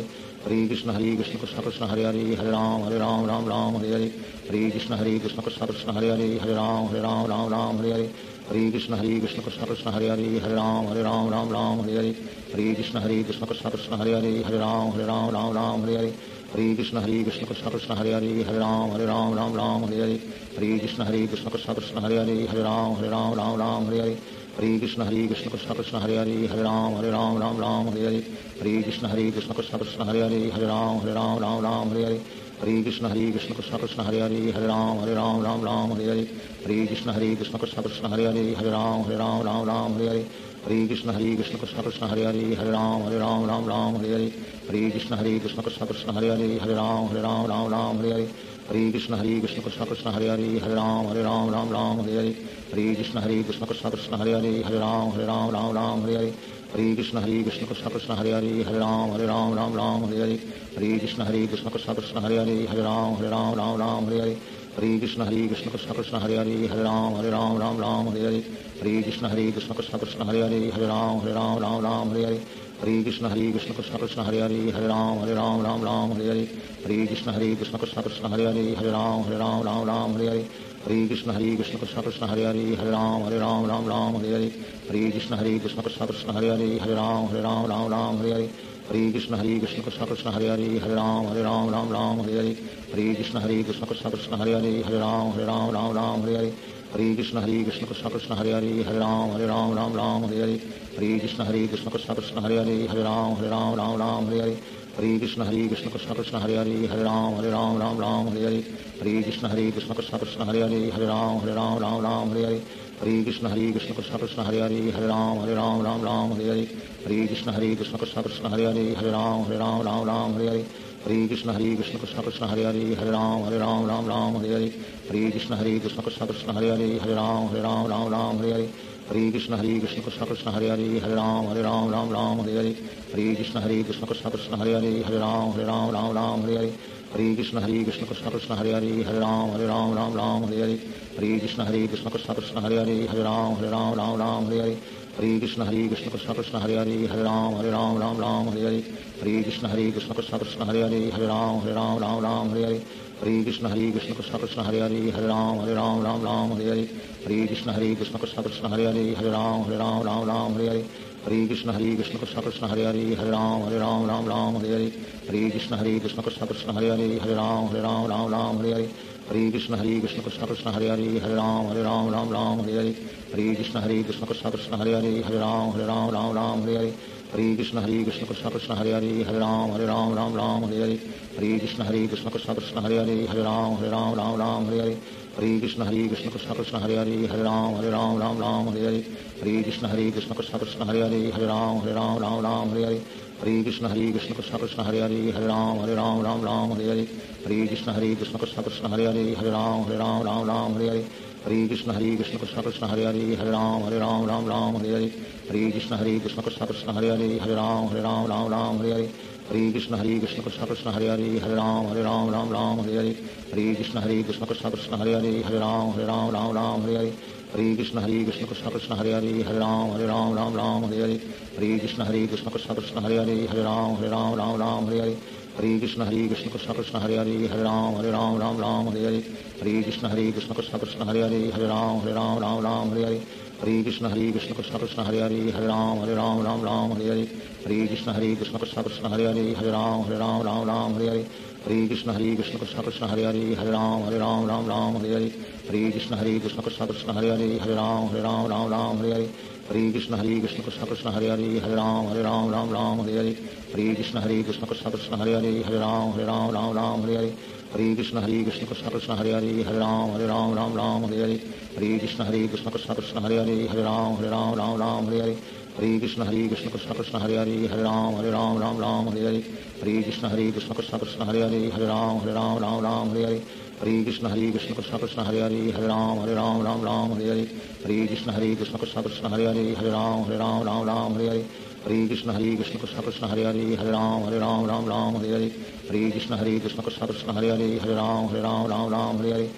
Hare Krishna Hare Krishna Krishna Krishna Hare Hare Hare Ram Hare Ram Ram Ram Hare Hare Hare Krishna Hare Krishna Krishna Krishna Hare Hare Hare Ram Hare Ram Ram Ram Hare Hare Hare Krishna Hare Krishna Krishna Krishna Hare Hare Hare Ram Hare Ram Ram Ram Hare Hare Hare Krishna Hare Krishna Krishna Krishna Hare Hare Hare Ram Hare Ram Ram Ram Hare Hare Hare Krishna Hare Krishna Krishna Krishna Hare Hare Hare Ram Hare Ram Ram Ram Hare Hare Hare Krishna Hare Krishna Krishna Krishna Hare Hare Hare Ram Hare Ram Ram Ram Hare Hare Hare Krishna Hare Krishna Krishna Krishna Hare Hare Hare Ram Hare Ram Ram Ram Hare Hare Hare Krishna Hare Krishna Krishna Krishna Hare Hare Hare Ram Hare Ram Ram Ram Hare Hare Hare Krishna Hare Krishna Krishna Krishna Hare Hare Hare Ram Hare Ram Ram Ram Hare Hare Hare Krishna Hare Krishna Krishna Krishna Hare Hare Hare Ram Hare Ram Ram Ram Hare Hare Hare Krishna Hare Krishna Krishna Krishna Hare Hare Hare Ram Hare Ram Ram Ram Hare Hare Hare Krishna Hare Krishna Krishna Krishna Hare Hare Hare Ram Hare Ram Ram Ram Hare Hare Hare Krishna Hare Krishna Krishna Krishna Hare Hare Hare Ram Hare Ram Ram Ram Hare Hare Hare Krishna Hare Krishna Krishna Krishna Hare Hare Hare Ram Hare Ram Ram Ram Hare Hare Hare Krishna Hare Krishna Krishna Krishna Hare Hare Hare Ram Hare Ram Ram Ram Hare Hare Hare Krishna Hare Krishna Krishna Krishna Hare Hare Hare Ram Hare Ram Ram Ram Hare Hare Hare Krishna Hare Krishna Krishna Krishna Hare Hare Hare Ram Hare Ram Ram Ram Hare Hare Hare Krishna Hare Krishna Krishna Krishna Hare Hare Hare Ram Hare Ram Ram Ram Hare Hare Hare Krishna Hare Krishna Krishna Krishna Hare Hare Hare Ram Hare Ram Ram Ram Hare Hare Hare Krishna Hare Krishna Krishna Krishna Hare Hare Hare Ram Hare Ram Ram Ram Hare Hare Hare Krishna Hare Krishna Krishna Krishna Hare Hare Hare Ram Hare Ram Ram Ram Hare Hare Hare Krishna Hare Krishna Krishna Krishna Hare Hare Hare Ram Hare Ram Ram Ram Hare Hare Hare Krishna Hare Krishna Krishna Krishna Hare Hare Hare Ram Hare Ram Ram Ram Hare Hare Hare Krishna Hare Krishna Krishna Krishna Hare Hare Hare Ram Hare Ram Ram Ram Hare Hare Hare Krishna Hare Krishna Krishna Krishna Hare Hare Hare Ram Hare Ram Ram Ram Hare Hare Hare Krishna Hare Krishna Krishna Krishna Hare Hare Hare Ram Hare Ram Ram Ram Hare Hare Hare Krishna Hare Krishna Krishna Krishna Hare Hare Hare Ram Hare Ram Ram Ram Hare Hare Hare Krishna Hare Krishna Krishna Krishna Hare Hare Hare Ram Hare Ram Ram Ram Hare Hare Hare Krishna Hare Krishna Krishna Krishna Hare Hare Hare Ram Hare Ram Ram Ram Hare Hare Hare Krishna Hare Krishna Krishna Krishna Hare Hare Hare Ram Hare Ram Ram Ram Hare Hare Hare Krishna Hare Krishna Krishna Krishna Hare Hare Hare Ram Hare Ram Ram Ram Hare Hare Hare Krishna Hare Krishna Krishna Krishna Hare Hare Hare Ram Hare Ram Ram Ram Hare Hare Hare Krishna Hare Krishna Krishna Krishna Hare Hare Hare Ram Hare Ram Ram Ram Hare Hare Hare Krishna Hare Krishna Krishna Krishna Hare Hare Hare Ram Hare Ram Ram Ram Hare Hare Hare Krishna Hare Krishna Krishna Krishna Hare Hare Hare Ram Hare Ram Ram Ram Hare Hare Hare Krishna Hare Krishna Krishna Krishna Hare Hare Hare Ram Hare Ram Ram Ram Hare Hare Hare Krishna Hare Krishna Krishna Krishna Hare Hare Hare Ram Hare Ram Ram Ram Hare Hare Hare Krishna Hare Krishna Krishna Krishna Hare Hare Hare Ram Hare Ram Ram Ram Hare Hare Hare Krishna Hare Krishna Krishna Krishna Hare Hare Hare Ram Hare Ram Ram Ram Hare Hare Hare Krishna Hare Krishna Krishna Krishna Hare Hare Hare Ram Hare Ram Ram Ram Hare Hare Hare Krishna Hare Krishna Krishna Krishna Hare Hare Hare Ram Hare Ram Ram Ram Hare Hare Hare Krishna Hare Krishna Krishna Krishna Hare Hare Hare Ram Hare Ram Ram Ram Hare Hare Hare Krishna Hare Krishna Krishna Krishna Hare Hare Hare Ram Hare Ram Ram Ram Hare Hare Hare Krishna Hare Krishna Krishna Krishna Hare Hare Hare Ram Hare Ram Ram Ram Hare Hare Hare Krishna Hare Krishna Krishna Krishna Hare Hare Hare Ram Hare Ram Ram Ram Hare Hare Hare Krishna Hare Krishna Krishna Krishna Hare Hare Hare Ram Hare Ram Ram Ram Hare Hare Hare Krishna Hare Krishna Krishna Krishna Hare Hare Hare Ram Hare Ram Ram Ram Hare Hare Hare Krishna Hare Krishna Krishna Krishna Hare Hare Hare Ram Hare Ram Ram Ram Hare Hare Hare Krishna Hare Krishna Krishna Krishna Hare Hare Hare Ram Hare Ram Ram Ram Hare Hare Hare Krishna Hare Krishna Krishna Krishna Hare Hare Hare Ram Hare Ram Ram Ram Hare Hare Hare Krishna Hare Krishna Krishna Krishna Hare Hare Hare Ram Hare Ram Ram Ram Hare Hare Hare Krishna Hare Krishna Krishna Krishna Hare Hare Hare Ram Hare Ram Ram Ram Hare Hare Hare Krishna Hare Krishna Krishna Krishna Hare Hare Hare Ram Hare Ram Ram Ram Hare Hare Hare Krishna Hare Krishna Krishna Krishna Hare Hare Hare Ram Hare Ram Ram Ram Hare Hare Hare Krishna Hare Krishna Krishna Krishna Hare Hare Hare Ram Hare Ram Ram Ram Hare Hare Hare Krishna Hare Krishna Krishna Krishna Hare Hare Hare Ram Hare Ram Ram Ram Hare Hare Hare Krishna Hare Krishna Krishna Krishna Hare Hare Hare Ram Hare Ram Ram Ram Hare Hare Hare Krishna Hare Krishna Krishna Krishna Hare Hare Hare Ram Hare Ram Ram Ram Hare Hare Hare Krishna Hare Krishna Krishna Krishna Hare Hare Hare Ram Hare Ram Ram Ram Hare Hare Hare Krishna Hare Krishna Krishna Krishna Hare Hare Hare Ram Hare Ram Ram Ram Hare Hare Hare Krishna Hare Krishna Krishna Krishna Hare Hare Hare Ram Hare Ram Ram Ram Hare Hare Hare Krishna Hare Krishna Krishna Krishna Hare Hare Hare Ram Hare Ram Ram Ram Hare Hare Hare Krishna Hare Krishna Krishna Krishna Hare Hare Hare Ram Hare Ram Ram Ram Hare Hare Hare Krishna Hare Krishna Krishna Krishna Hare Hare Hare Ram Hare Ram Ram Ram Hare Hare Hare Krishna Hare Krishna Krishna Krishna Hare Hare Hare Ram Hare Ram Ram Ram Hare Hare Hare Krishna Hare Krishna Krishna Krishna Hare Hare Hare Ram Hare Ram Ram Ram Hare Hare Hare Krishna Hare Krishna Krishna Krishna Hare Hare Hare Ram Hare Ram Ram Ram Hare Hare Hare Krishna Hare Krishna Krishna Krishna Hare Hare Hare Ram Hare Ram Ram Ram Hare Hare Hare Krishna Hare Krishna Krishna Krishna Hare Hare Hare Ram Hare Ram Ram Ram Hare Hare Hare Krishna Hare Krishna Krishna Krishna Hare Hare Hare Ram Hare Ram Ram Ram Hare Hare Hare Krishna Hare Krishna Krishna Krishna Hare Hare Hare Ram Hare Ram Ram Ram Hare Hare Hare Krishna Hare Krishna Krishna Krishna Hare Hare Hare Ram Hare Ram Ram Ram Hare Hare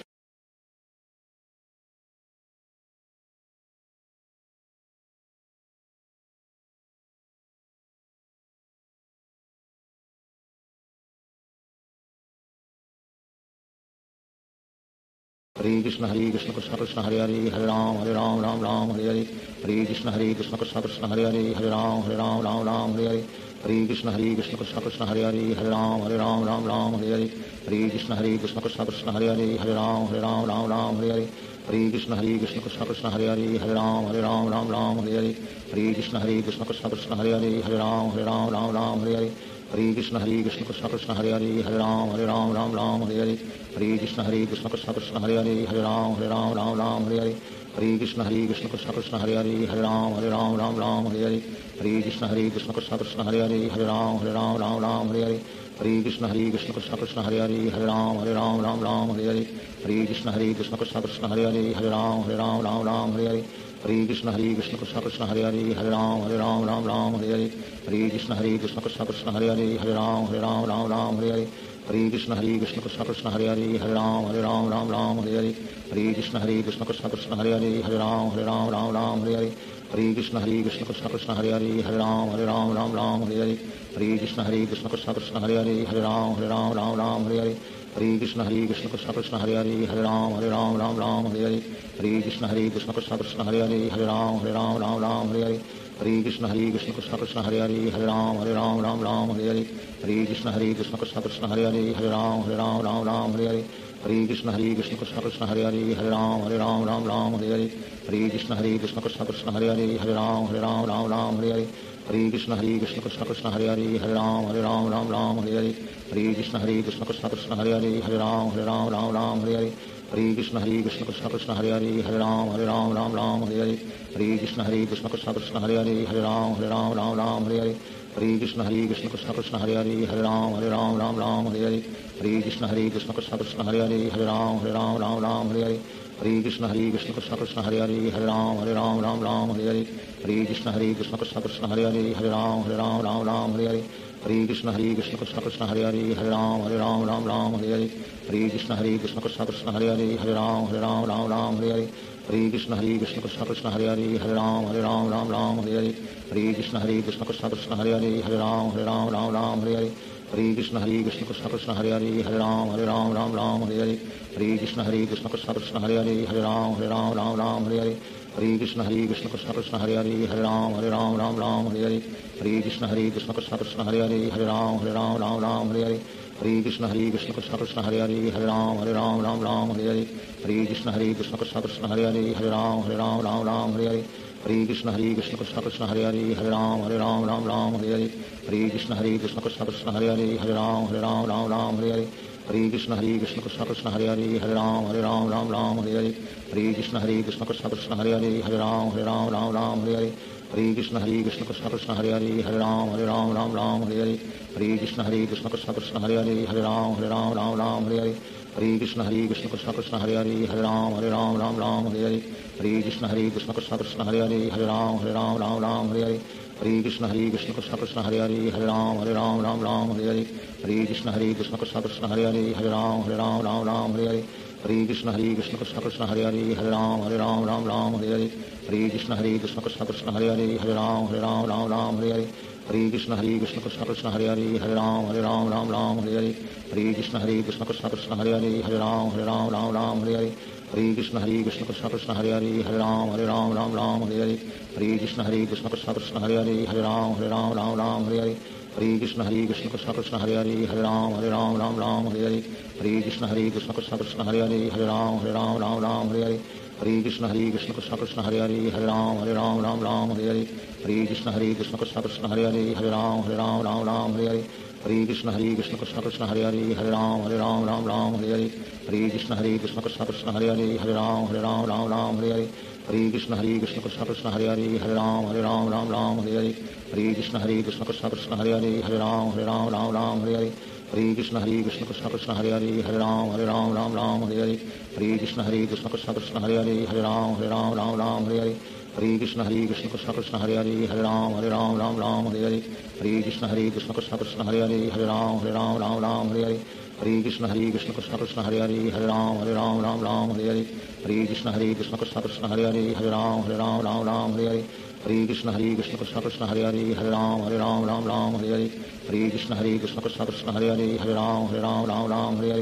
Hare Krishna Hare Krishna Krishna Krishna Hare Hare Hare Ram Hare Ram Ram Ram Hare Hare Hare Krishna Hare Krishna Krishna Krishna Hare Hare Hare Ram Hare Ram Ram Ram Hare Hare Hare Krishna Hare Krishna Krishna Krishna Hare Hare Hare Ram Hare Ram Ram Ram Hare Hare Hare Krishna Hare Krishna Krishna Krishna Hare Hare Hare Ram Hare Ram Ram Ram Hare Hare Hare Krishna Hare Krishna Krishna Krishna Hare Hare Hare Ram Hare Ram Ram Ram Hare Hare Hare Krishna Hare Krishna Krishna Krishna Hare Hare Hare Ram Hare Ram Ram Ram Hare Hare Hare Krishna Hare Krishna Krishna Krishna Hare Hare Hare Ram Hare Ram Ram Ram Hare Hare Hare Krishna Hare Krishna Krishna Krishna Hare Hare Hare Ram Hare Ram Ram Ram Hare Hare Hare Krishna Hare Krishna Krishna Krishna Hare Hare Hare Ram Hare Ram Ram Ram Hare Hare Hare Krishna Hare Krishna Krishna Krishna Hare Hare Hare Ram Hare Ram Ram Ram Hare Hare Hare Krishna Hare Krishna Krishna Krishna Hare Hare Hare Ram Hare Ram Ram Ram Hare Hare Hare Krishna Hare Krishna Krishna Krishna Hare Hare Hare Ram Hare Ram Ram Ram Hare Hare Hare Krishna Hare Krishna Krishna Krishna Hare Hare Hare Ram Hare Ram Ram Ram Hare Hare Hare Krishna Hare Krishna Krishna Krishna Hare Hare Hare Ram Hare Ram Ram Ram Hare Hare Hare Krishna Hare Krishna Krishna Krishna Hare Hare Hare Ram Hare Ram Ram Ram Hare Hare Hare Krishna Hare Krishna Krishna Krishna Hare Hare Hare Ram Hare Ram Ram Ram Hare Hare Hare Krishna Hare Krishna Krishna Krishna Hare Hare Hare Ram Hare Ram Ram Ram Hare Hare Hare Krishna Hare Krishna Krishna Krishna Hare Hare Hare Ram Hare Ram Ram Ram Hare Hare Hare Krishna Hare Krishna Krishna Krishna Hare Hare Hare Ram Hare Ram Ram Ram Hare Hare Hare Krishna Hare Krishna Krishna Krishna Hare Hare Hare Ram Hare Ram Ram Ram Hare Hare Hare Krishna Hare Krishna Krishna Krishna Hare Hare Hare Ram Hare Ram Ram Ram Hare Hare Hare Krishna Hare Krishna Krishna Krishna Hare Hare Hare Ram Hare Ram Ram Ram Hare Hare Hare Krishna Hare Krishna Krishna Krishna Hare Hare Hare Ram Hare Ram Ram Ram Hare Hare Hare Krishna Hare Krishna Krishna Krishna Hare Hare Hare Ram Hare Ram Ram Ram Hare Hare Hare Krishna Hare Krishna Krishna Krishna Hare Hare Hare Ram Hare Ram Ram Ram Hare Hare Hare Krishna Hare Krishna Krishna Krishna Hare Hare Hare Ram Hare Ram Ram Ram Hare Hare Hare Krishna Hare Krishna Krishna Krishna Hare Hare Hare Ram Hare Ram Ram Ram Hare Hare Hare Krishna Hare Krishna Krishna Krishna Hare Hare Hare Ram Hare Ram Ram Ram Hare Hare Hare Krishna Hare Krishna Krishna Krishna Hare Hare Hare Ram Hare Ram Ram Ram Hare Hare Hare Krishna Hare Krishna Krishna Krishna Hare Hare Hare Ram Hare Ram Ram Ram Hare Hare Hare Krishna Hare Krishna Krishna Krishna Hare Hare Hare Ram Hare Ram Ram Ram Hare Hare Hare Krishna Hare Krishna Krishna Krishna Hare Hare Hare Ram Hare Ram Ram Ram Hare Hare Hare Krishna Hare Krishna Krishna Krishna Hare Hare Hare Ram Hare Ram Ram Ram Hare Hare Hare Krishna Hare Krishna Krishna Krishna Hare Hare Hare Ram Hare Ram Ram Ram Hare Hare Hare Krishna Hare Krishna Krishna Krishna Hare Hare Hare Ram Hare Ram Ram Ram Hare Hare Hare Krishna Hare Krishna Krishna Krishna Hare Hare Hare Ram Hare Ram Ram Ram Hare Hare Hare Krishna Hare Krishna Krishna Krishna Hare Hare Hare Ram Hare Ram Ram Ram Hare Hare Hare Krishna Hare Krishna Krishna Krishna Hare Hare Hare Ram Hare Ram Ram Ram Hare Hare Hare Krishna Hare Krishna Krishna Krishna Hare Hare Hare Ram Hare Ram Ram Ram Hare Hare Hare Krishna Hare Krishna Krishna Krishna Hare Hare Hare Ram Hare Ram Ram Ram Hare Hare Hare Krishna Hare Krishna Krishna Krishna Hare Hare Hare Ram Hare Ram Ram Ram Hare Hare Hare Krishna Hare Krishna Krishna Krishna Hare Hare Hare Ram Hare Ram Ram Ram Hare Hare Hare Krishna Hare Krishna Krishna Krishna Hare Hare Hare Ram Hare Ram Ram Ram Hare Hare Hare Krishna Hare Krishna Krishna Krishna Hare Hare Hare Ram Hare Ram Ram Ram Hare Hare Hare Krishna Hare Krishna Krishna Krishna Hare Hare Hare Ram Hare Ram Ram Ram Hare Hare Hare Krishna Hare Krishna Krishna Krishna Hare Hare Hare Ram Hare Ram Ram Ram Hare Hare Hare Krishna Hare Krishna Krishna Krishna Hare Hare Hare Ram Hare Ram Ram Ram Hare Hare Hare Krishna Hare Krishna Krishna Krishna Hare Hare Hare Ram Hare Ram Ram Ram Hare Hare Hare Krishna Hare Krishna Krishna Krishna Hare Hare Hare Ram Hare Ram Ram Ram Hare Hare Hare Krishna Hare Krishna Krishna Krishna Hare Hare Hare Ram Hare Ram Ram Ram Hare Hare Hare Krishna Hare Krishna Krishna Krishna Hare Hare Hare Ram Hare Ram Ram Ram Hare Hare Hare Krishna Hare Krishna Krishna Krishna Hare Hare Hare Ram Hare Ram Ram Ram Hare Hare Hare Krishna Hare Krishna Krishna Krishna Hare Hare Hare Ram Hare Ram Ram Ram Hare Hare Hare Krishna Hare Krishna Krishna Krishna Hare Hare Hare Ram Hare Ram Ram Ram Hare Hare Hare Krishna Hare Krishna Krishna Krishna Hare Hare Hare Ram Hare Ram Ram Ram Hare Hare Hare Krishna Hare Krishna Krishna Krishna Hare Hare Hare Ram Hare Ram Ram Ram Hare Hare Hare Krishna Hare Krishna Krishna Krishna Hare Hare Hare Ram Hare Ram Ram Ram Hare Hare Hare Krishna Hare Krishna Krishna Krishna Hare Hare Hare Ram Hare Ram Ram Ram Hare Hare Hare Krishna Hare Krishna Krishna Krishna Hare Hare Hare Ram Hare Ram Ram Ram Hare Hare Hare Krishna Hare Krishna Krishna Krishna Hare Hare Hare Ram Hare Ram Ram Ram Hare Hare Hare Krishna Hare Krishna Krishna Krishna Hare Hare Hare Ram Hare Ram Ram Ram Hare Hare Hare Krishna Hare Krishna Krishna Krishna Hare Hare Hare Ram Hare Ram Ram Ram Hare Hare Hare Krishna Hare Krishna Krishna Krishna Hare Hare Hare Ram Hare Ram Ram Ram Hare Hare Hare Krishna Hare Krishna Krishna Krishna Hare Hare Hare Ram Hare Ram Ram Ram Hare Hare Hare Krishna Hare Krishna Krishna Krishna Hare Hare Hare Ram Hare Ram Ram Ram Hare Hare Hare Krishna Hare Krishna Krishna Krishna Hare Hare Hare Ram Hare Ram Ram Ram Hare Hare Hare Krishna Hare Krishna Krishna Krishna Hare Hare Hare Ram Hare Ram Ram Ram Hare Hare Hare Krishna Hare Krishna Krishna Krishna Hare Hare Hare Ram Hare Ram Ram Ram Hare Hare Hare Krishna Hare Krishna Krishna Krishna Hare Hare Hare Ram Hare Ram Ram Ram Hare Hare Hare Krishna Hare Krishna Krishna Krishna Hare Hare Hare Ram Hare Ram Ram Ram Hare Hare Hare Krishna Hare Krishna Krishna Krishna Hare Hare Hare Ram Hare Ram Ram Ram Hare Hare Hare Krishna Hare Krishna Krishna Krishna Hare Hare Hare Ram Hare Ram Ram Ram Hare Hare Hare Krishna Hare Krishna Krishna Krishna Hare Hare Hare Ram Hare Ram Ram Ram Hare Hare Hare Krishna Hare Krishna Krishna Krishna Hare Hare Hare Ram Hare Ram Ram Ram Hare Hare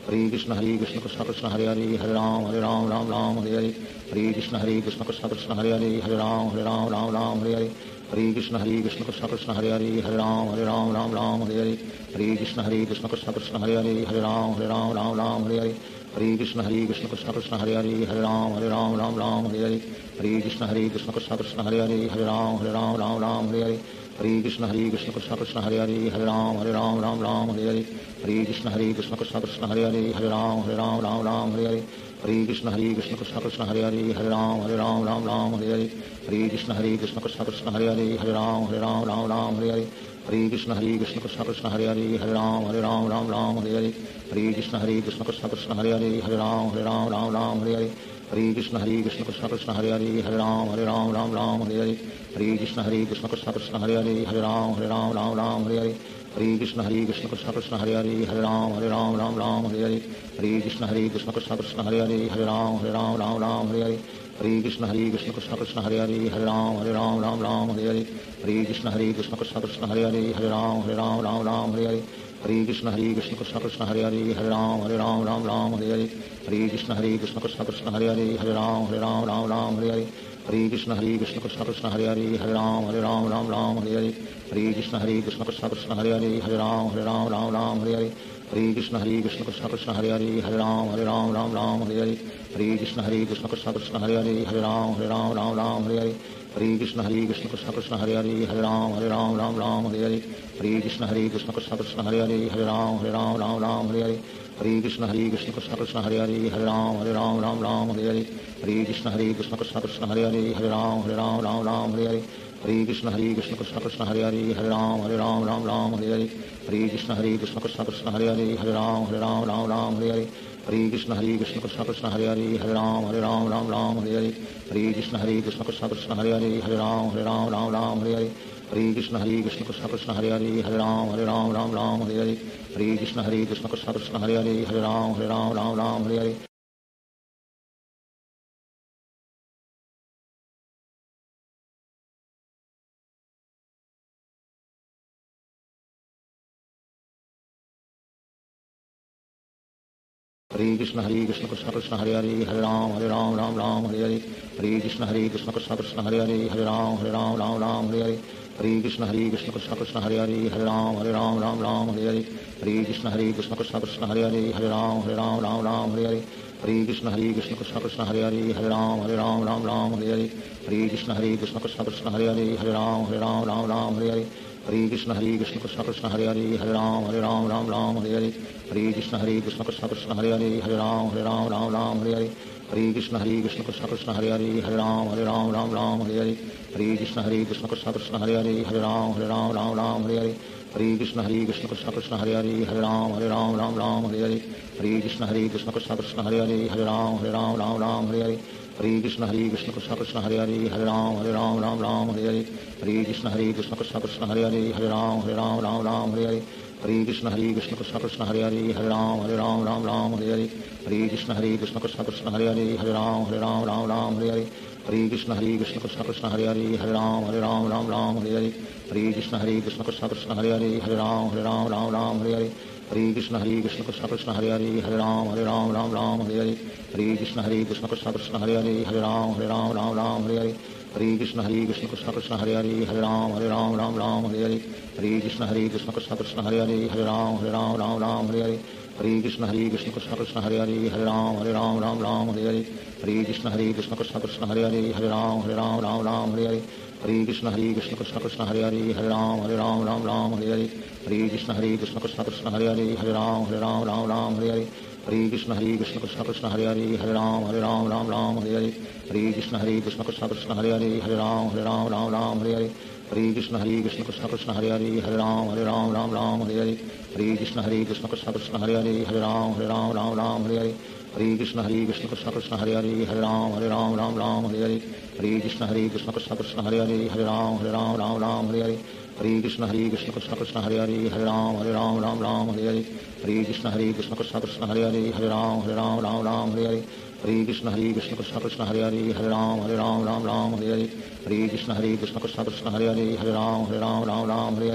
Hare Krishna Hare Krishna Krishna Krishna Hare Hare Hare Ram Hare Ram Ram Ram Hare Hare Hare Krishna Hare Krishna Krishna Krishna Hare Hare Hare Ram Hare Ram Ram Ram Hare Hare Hare Krishna Hare Krishna Krishna Krishna Hare Hare Hare Ram Hare Ram Ram Ram Hare Hare Hare Krishna Hare Krishna Krishna Krishna Hare Hare Hare Ram Hare Ram Ram Ram Hare Hare Hare Krishna Hare Krishna Krishna Krishna Hare Hare Hare Ram Hare Ram Ram Ram Hare Hare Hare Krishna Hare Krishna Krishna Krishna Hare Hare Hare Ram Hare Ram Ram Ram Hare Hare Hare Krishna Hare Krishna Krishna Krishna Hare Hare Hare Ram Hare Ram Ram Ram Hare Hare Hare Krishna Hare Krishna Krishna Krishna Hare Hare Hare Ram Hare Ram Ram Ram Hare Hare Hare Krishna Hare Krishna Krishna Krishna Hare Hare Hare Ram Hare Ram Ram Ram Hare Hare Hare Krishna Hare Krishna Krishna Krishna Hare Hare Hare Ram Hare Ram Ram Ram Hare Hare Hare Krishna Hare Krishna Krishna Krishna Hare Hare Hare Ram Hare Ram Ram Ram Hare Hare Hare Krishna Hare Krishna Krishna Krishna Hare Hare Hare Ram Hare Ram Ram Ram Hare Hare Hare Krishna Hare Krishna Krishna Krishna Hare Hare Hare Ram Hare Ram Ram Ram Hare Hare Hare Krishna Hare Krishna Krishna Krishna Hare Hare Hare Ram Hare Ram Ram Ram Hare Hare Hare Krishna Hare Krishna Krishna Krishna Hare Hare Hare Ram Hare Ram Ram Ram Hare Hare Hare Krishna Hare Krishna Krishna Krishna Hare Hare Hare Ram Hare Ram Ram Ram Hare Hare Hare Krishna Hare Krishna Krishna Krishna Hare Hare Hare Ram Hare Ram Ram Ram Hare Hare Hare Krishna Hare Krishna Krishna Krishna Hare Hare Hare Ram Hare Ram Ram Ram Hare Hare Hare Krishna Hare Krishna Krishna Krishna Hare Hare Hare Ram Hare Ram Ram Ram Hare Hare Hare Krishna Hare Krishna Krishna Krishna Hare Hare Hare Ram Hare Ram Ram Ram Hare Hare Hare Krishna Hare Krishna Krishna Krishna Hare Hare Hare Ram Hare Ram Ram Ram Hare Hare Hare Krishna Hare Krishna Krishna Krishna Hare Hare Hare Ram Hare Ram Ram Ram Hare Hare Hare Krishna Hare Krishna Krishna Krishna Hare Hare Hare Ram Hare Ram Ram Ram Hare Hare Hare Krishna Hare Krishna Krishna Krishna Hare Hare Hare Ram Hare Ram Ram Ram Hare Hare Hare Krishna Hare Krishna Krishna Krishna Hare Hare Hare Ram Hare Ram Ram Ram Hare Hare Hare Krishna Hare Krishna Krishna Krishna Hare Hare Hare Ram Hare Ram Ram Ram Hare Hare Hare Krishna Hare Krishna Krishna Krishna Hare Hare Hare Ram Hare Ram Ram Ram Hare Hare Hare Krishna Hare Krishna Krishna Krishna Hare Hare Hare Ram Hare Ram Ram Ram Hare Hare Hare Krishna Hare Krishna Krishna Krishna Hare Hare Hare Ram Hare Ram Ram Ram Hare Hare Hare Krishna Hare Krishna Krishna Krishna Hare Hare Hare Ram Hare Ram Ram Ram Hare Hare Hare Krishna Hare Krishna Krishna Krishna Hare Hare Hare Ram Hare Ram Ram Ram Hare Hare Hare Krishna Hare Krishna Krishna Krishna Hare Hare Hare Ram Hare Ram Ram Ram Hare Hare Hare Krishna Hare Krishna Krishna Krishna Hare Hare Hare Ram Hare Ram Ram Ram Hare Hare Hare Krishna Hare Krishna Krishna Krishna Hare Hare Hare Ram Hare Ram Ram Ram Hare Hare Hare Krishna Hare Krishna Krishna Krishna Hare Hare Hare Ram Hare Ram Ram Ram Hare Hare Hare Krishna Hare Krishna Krishna Krishna Hare Hare Hare Ram Hare Ram Ram Ram Hare Hare Hare Krishna Hare Krishna Krishna Krishna Hare Hare Hare Ram Hare Ram Ram Ram Hare Hare Hare Krishna Hare Krishna Krishna Krishna Hare Hare Hare Ram Hare Ram Ram Ram Hare Hare Hare Krishna Hare Krishna Krishna Krishna Hare Hare Hare Ram Hare Ram Ram Ram Hare Hare Hare Krishna Hare Krishna Krishna Krishna Hare Hare Hare Ram Hare Ram Ram Ram Hare Hare Hare Krishna Hare Krishna Krishna Krishna Hare Hare Hare Ram Hare Ram Ram Ram Hare Hare Hare Krishna Hare Krishna Krishna Krishna Hare Hare Hare Ram Hare Ram Ram Ram Hare Hare Hare Krishna Hare Krishna Krishna Krishna Hare Hare Hare Ram Hare Ram Ram Ram Hare Hare Hare Krishna Hare Krishna Krishna Krishna Hare Hare Hare Ram Hare Ram Ram Ram Hare Hare Hare Krishna Hare Krishna Krishna Krishna Hare Hare Hare Ram Hare Ram Ram Ram Hare Hare Hare Krishna Hare Krishna Krishna Krishna Hare Hare Hare Ram Hare Ram Ram Ram Hare Hare Hare Krishna Hare Krishna Krishna Krishna Hare Hare Hare Ram Hare Ram Ram Ram Hare Hare Hare Krishna Hare Krishna Krishna Krishna Hare Hare Hare Ram Hare Ram Ram Ram Hare Hare Hare Krishna Hare Krishna Krishna Krishna Hare Hare Hare Ram Hare Ram Ram Ram Hare Hare Hare Krishna Hare Krishna Krishna Krishna Hare Hare Hare Ram Hare Ram Ram Ram Hare Hare Hare Krishna Hare Krishna Krishna Krishna Hare Hare Hare Ram Hare Ram Ram Ram Hare Hare Hare Krishna Hare Krishna Krishna Krishna Hare Hare Hare Ram Hare Ram Ram Ram Hare Hare Hare Krishna Hare Krishna Krishna Krishna Hare Hare Hare Ram Hare Ram Ram Ram Hare Hare Hare Krishna Hare Krishna Krishna Krishna Hare Hare Hare Ram Hare Ram Ram Ram Hare Hare Hare Krishna Hare Krishna Krishna Krishna Hare Hare Hare Ram Hare Ram Ram Ram Hare Hare Hare Krishna Hare Krishna Krishna Krishna Hare Hare Hare Ram Hare Ram Ram Ram Hare Hare Hare Krishna Hare Krishna Krishna Krishna Hare Hare Hare Ram Hare Ram Ram Ram Hare Hare Hare Krishna Hare Krishna Krishna Krishna Hare Hare Hare Ram Hare Ram Ram Ram Hare Hare Hare Krishna Hare Krishna Krishna Krishna Hare Hare Hare Ram Hare Ram Ram Ram Hare Hare Hare Krishna Hare Krishna Krishna Krishna Hare Hare Hare Ram Hare Ram Ram Ram Hare Hare Hare Krishna Hare Krishna Krishna Krishna Hare Hare Hare Ram Hare Ram Ram Ram Hare Hare Hare Krishna Hare Krishna Krishna Krishna Hare Hare Hare Ram Hare Ram Ram Ram Hare Hare Hare Krishna Hare Krishna Krishna Krishna Hare Hare Hare Ram Hare Ram Ram Ram Hare Hare Hare Krishna Hare Krishna Krishna Krishna Hare Hare Hare Ram Hare Ram Ram Ram Hare Hare Hare Krishna Hare Krishna Krishna Krishna Hare Hare Hare Ram Hare Ram Ram Ram Hare Hare Hare Krishna Hare Krishna Krishna Krishna Hare Hare Hare Ram Hare Ram Ram Ram Hare Hare Hare Krishna Hare Krishna Krishna Krishna Hare Hare Hare Ram Hare Ram Ram Ram Hare Hare Hare Krishna Hare Krishna Krishna Krishna Hare Hare Hare Ram Hare Ram Ram Ram Hare Hare Hare Krishna Hare Krishna Krishna Krishna Hare Hare Hare Ram Hare Ram Ram Ram Hare Hare Hare Krishna Hare Krishna Krishna Krishna Hare Hare Hare Ram Hare Ram Ram Ram Hare Hare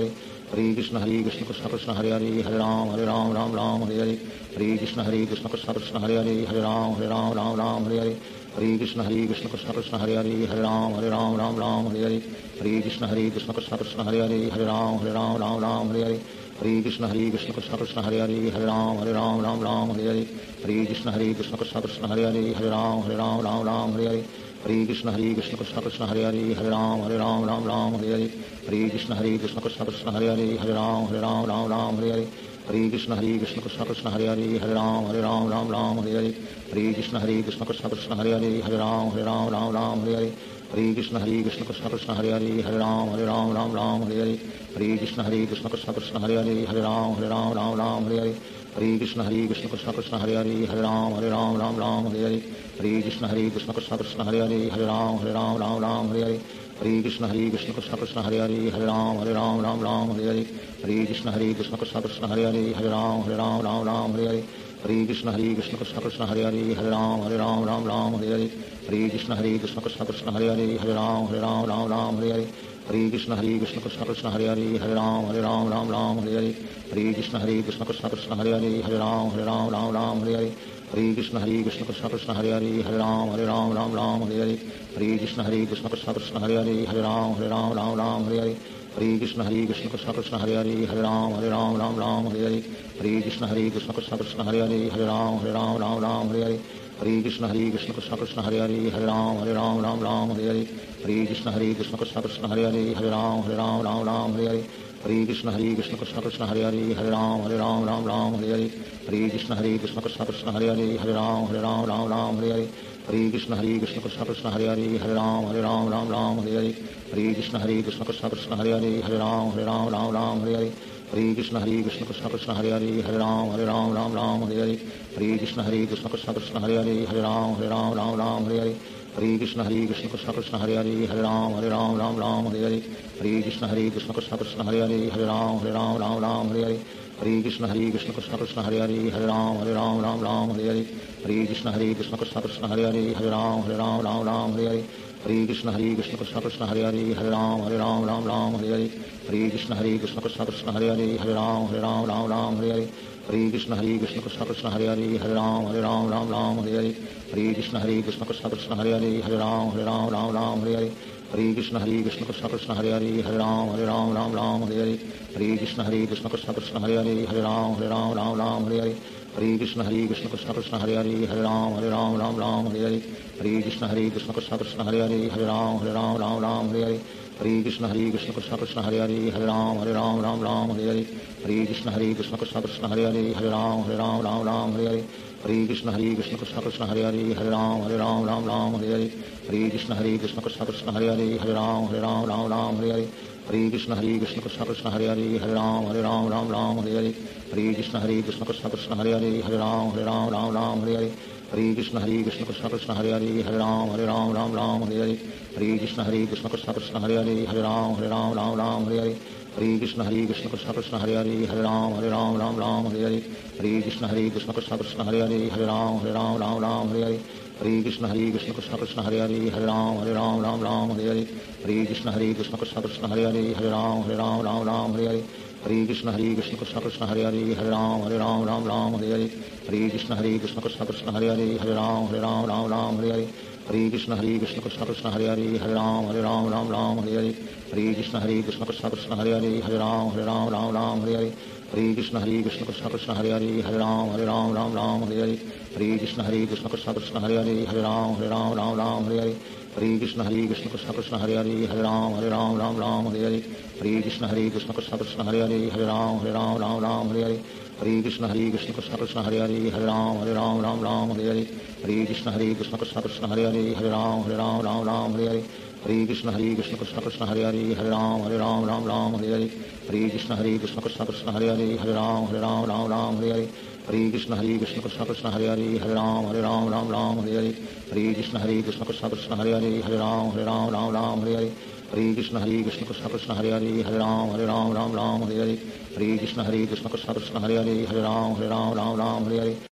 Hare Krishna Hare Krishna Krishna Krishna Hare Hare Hare Ram Hare Ram Ram Ram Hare Hare Hare Krishna Hare Krishna Krishna Krishna Hare Hare Hare Ram Hare Ram Ram Ram Hare Hare Hare Krishna Hare Krishna Krishna Krishna Hare Hare Hare Ram Hare Ram Ram Ram Hare Hare Hare Krishna Hare Krishna Krishna Krishna Hare Hare Hare Ram Hare Ram Ram Ram Hare Hare Hare Krishna Hare Krishna Krishna Krishna Hare Hare Hare Ram Hare Ram Ram Ram Hare Hare Hare Krishna Hare Krishna Krishna Krishna Hare Hare Hare Ram Hare Ram Ram Ram Hare Hare Hare Krishna Hare Krishna Krishna Krishna Hare Hare Hare Ram Hare Ram Ram Ram Hare Hare Hare Krishna Hare Krishna Krishna Krishna Hare Hare Hare Ram Hare Ram Ram Ram Hare Hare Hare Krishna Hare Krishna Krishna Krishna Hare Hare Hare Ram Hare Ram Ram Ram Hare Hare Hare Krishna Hare Krishna Krishna Krishna Hare Hare Hare Ram Hare Ram Ram Ram Hare Hare Hare Krishna Hare Krishna Krishna Krishna Hare Hare Hare Ram Hare Ram Ram Ram Hare Hare Hare Krishna Hare Krishna Krishna Krishna Hare Hare Hare Ram Hare Ram Ram Ram Hare Hare Hare Krishna Hare Krishna Krishna Krishna Hare Hare Hare Ram Hare Ram Ram Ram Hare Hare Hare Krishna Hare Krishna Krishna Krishna Hare Hare Hare Ram Hare Ram Ram Ram Hare Hare Hare Krishna Hare Krishna Krishna Krishna Hare Hare Hare Ram Hare Ram Ram Ram Hare Hare Hare Krishna Hare Krishna Krishna Krishna Hare Hare Hare Ram Hare Ram Ram Ram Hare Hare Hare Krishna Hare Krishna Krishna Krishna Hare Hare Hare Ram Hare Ram Ram Ram Hare Hare Hare Krishna Hare Krishna Krishna Krishna Hare Hare Hare Ram Hare Ram Ram Ram Hare Hare Hare Krishna Hare Krishna Krishna Krishna Hare Hare Hare Ram Hare Ram Ram Ram Hare Hare Hare Krishna Hare Krishna Krishna Krishna Hare Hare Hare Ram Hare Ram Ram Ram Hare Hare Hare Krishna Hare Krishna Krishna Krishna Hare Hare Hare Ram Hare Ram Ram Ram Hare Hare Hare Krishna Hare Krishna Krishna Krishna Hare Hare Hare Ram Hare Ram Ram Ram Hare Hare Hare Krishna Hare Krishna Krishna Krishna Hare Hare Hare Ram Hare Ram Ram Ram Hare Hare Hare Krishna Hare Krishna Krishna Krishna Hare Hare Hare Ram Hare Ram Ram Ram Hare Hare Hare Krishna Hare Krishna Krishna Krishna Hare Hare Hare Ram Hare Ram Ram Ram Hare Hare Hare Krishna Hare Krishna Krishna Krishna Hare Hare Hare Ram Hare Ram Ram Ram Hare Hare Hare Krishna Hare Krishna Krishna Krishna Hare Hare Hare Ram Hare Ram Ram Ram Hare Hare Hare Krishna Hare Krishna Krishna Krishna Hare Hare Hare Ram Hare Ram Ram Ram Hare Hare Hare Krishna Hare Krishna Krishna Krishna Hare Hare Hare Ram Hare Ram Ram Ram Hare Hare Hare Krishna Hare Krishna Krishna Krishna Hare Hare Hare Ram Hare Ram Ram Ram Hare Hare Hare Krishna Hare Krishna Krishna Krishna Hare Hare Hare Ram Hare Ram Ram Ram Hare Hare Hare Krishna Hare Krishna Krishna Krishna Hare Hare Hare Ram Hare Ram Ram Ram Hare Hare Hare Krishna Hare Krishna Krishna Krishna Hare Hare Hare Ram Hare Ram Ram Ram Hare Hare Hare Krishna Hare Krishna Krishna Krishna Hare Hare Hare Ram Hare Ram Ram Ram Hare Hare Hare Krishna Hare Krishna Krishna Krishna Hare Hare Hare Ram Hare Ram Ram Ram Hare Hare Hare Krishna Hare Krishna Krishna Krishna Hare Hare Hare Ram Hare Ram Ram Ram Hare Hare Hare Krishna Hare Krishna Krishna Krishna Hare Hare Hare Ram Hare Ram Ram Ram Hare Hare Hare Krishna Hare Krishna Krishna Krishna Hare Hare Hare Ram Hare Ram Ram Ram Hare Hare Hare Krishna Hare Krishna Krishna Krishna Hare Hare Hare Ram Hare Ram Ram Ram Hare Hare Hare Krishna Hare Krishna Krishna Krishna Hare Hare Hare Ram Hare Ram Ram Ram Hare Hare Hare Krishna Hare Krishna Krishna Krishna Hare Hare Hare Ram Hare Ram Ram Ram Hare Hare Hare Krishna Hare Krishna Krishna Krishna Hare Hare Hare Ram Hare Ram Ram Ram Hare Hare Hare Krishna Hare Krishna Krishna Krishna Hare Hare Hare Ram Hare Ram Ram Ram Hare Hare Hare Krishna Hare Krishna Krishna Krishna Hare Hare Hare Ram Hare Ram Ram Ram Hare Hare Hare Krishna Hare Krishna Krishna Krishna Hare Hare Hare Ram Hare Ram Ram Ram Hare Hare Hare Krishna Hare Krishna Krishna Krishna Hare Hare Hare Ram Hare Ram Ram Ram Hare Hare Hare Krishna Hare Krishna Krishna Krishna Hare Hare Hare Ram Hare Ram Ram Ram Hare Hare Hare Krishna Hare Krishna Krishna Krishna Hare Hare Hare Ram Hare Ram Ram Ram Hare Hare Hare Krishna Hare Krishna Krishna Krishna Hare Hare Hare Ram Hare Ram Ram Ram Hare Hare Hare Krishna Hare Krishna Krishna Krishna Hare Hare Hare Ram Hare Ram Ram Ram Hare Hare Hare Krishna Hare Krishna Krishna Krishna Hare Hare Hare Ram Hare Ram Ram Ram Hare Hare Hare Krishna Hare Krishna Krishna Krishna Hare Hare Hare Ram Hare Ram Ram Ram Hare Hare Hare Krishna Hare Krishna Krishna Krishna Hare Hare Hare Ram Hare Ram Ram Ram Hare Hare Hare Krishna Hare Krishna Krishna Krishna Hare Hare Hare Ram Hare Ram Ram Ram Hare Hare Hare Krishna Hare Krishna Krishna Krishna Hare Hare Hare Ram Hare Ram Ram Ram Hare Hare Hare Krishna Hare Krishna Krishna Krishna Hare Hare Hare Ram Hare Ram Ram Ram Hare Hare Hare Krishna Hare Krishna Krishna Krishna Hare Hare Hare Ram Hare Ram Ram Ram Hare Hare Hare Krishna Hare Krishna Krishna Krishna Hare Hare Hare Ram Hare Ram Ram Ram Hare Hare Hare Krishna Hare Krishna Krishna Krishna Hare Hare Hare Ram Hare Ram Ram Ram Hare Hare Hare Krishna Hare Krishna Krishna Krishna Hare Hare Hare Ram Hare Ram Ram Ram Hare Hare Hare Krishna Hare Krishna Krishna Krishna Hare Hare Hare Ram Hare Ram Ram Ram Hare Hare Hare Krishna Hare Krishna Krishna Krishna Hare Hare Hare Ram Hare Ram Ram Ram Hare Hare Hare Krishna Hare Krishna Krishna Krishna Hare Hare Hare Ram Hare Ram Ram Ram Hare Hare Hare Krishna Hare Krishna Krishna Krishna Hare Hare Hare Ram Hare Ram Ram Ram Hare Hare Hare Krishna Hare Krishna Krishna Krishna Hare Hare Hare Ram Hare Ram Ram Ram Hare Hare Hare Krishna Hare Krishna Krishna Krishna Hare Hare Hare Ram Hare Ram Ram Ram Hare Hare Hare Krishna Hare Krishna Krishna Krishna Hare Hare Hare Ram Hare Ram Ram Ram Hare Hare Hare Krishna Hare Krishna Krishna Krishna Hare Hare Hare Ram Hare Ram Ram Ram Hare Hare Hare Krishna Hare Krishna Krishna Krishna Hare Hare Hare Ram Hare Ram Ram Ram Hare Hare Hare Krishna Hare Krishna Krishna Krishna Hare Hare Hare Ram Hare Ram Ram Ram Hare Hare Hare Krishna Hare Krishna Krishna Krishna Hare Hare Hare Ram Hare Ram Ram Ram Hare Hare Hare Krishna Hare Krishna Krishna Krishna Hare Hare Hare Ram Hare Ram Ram Ram Hare Hare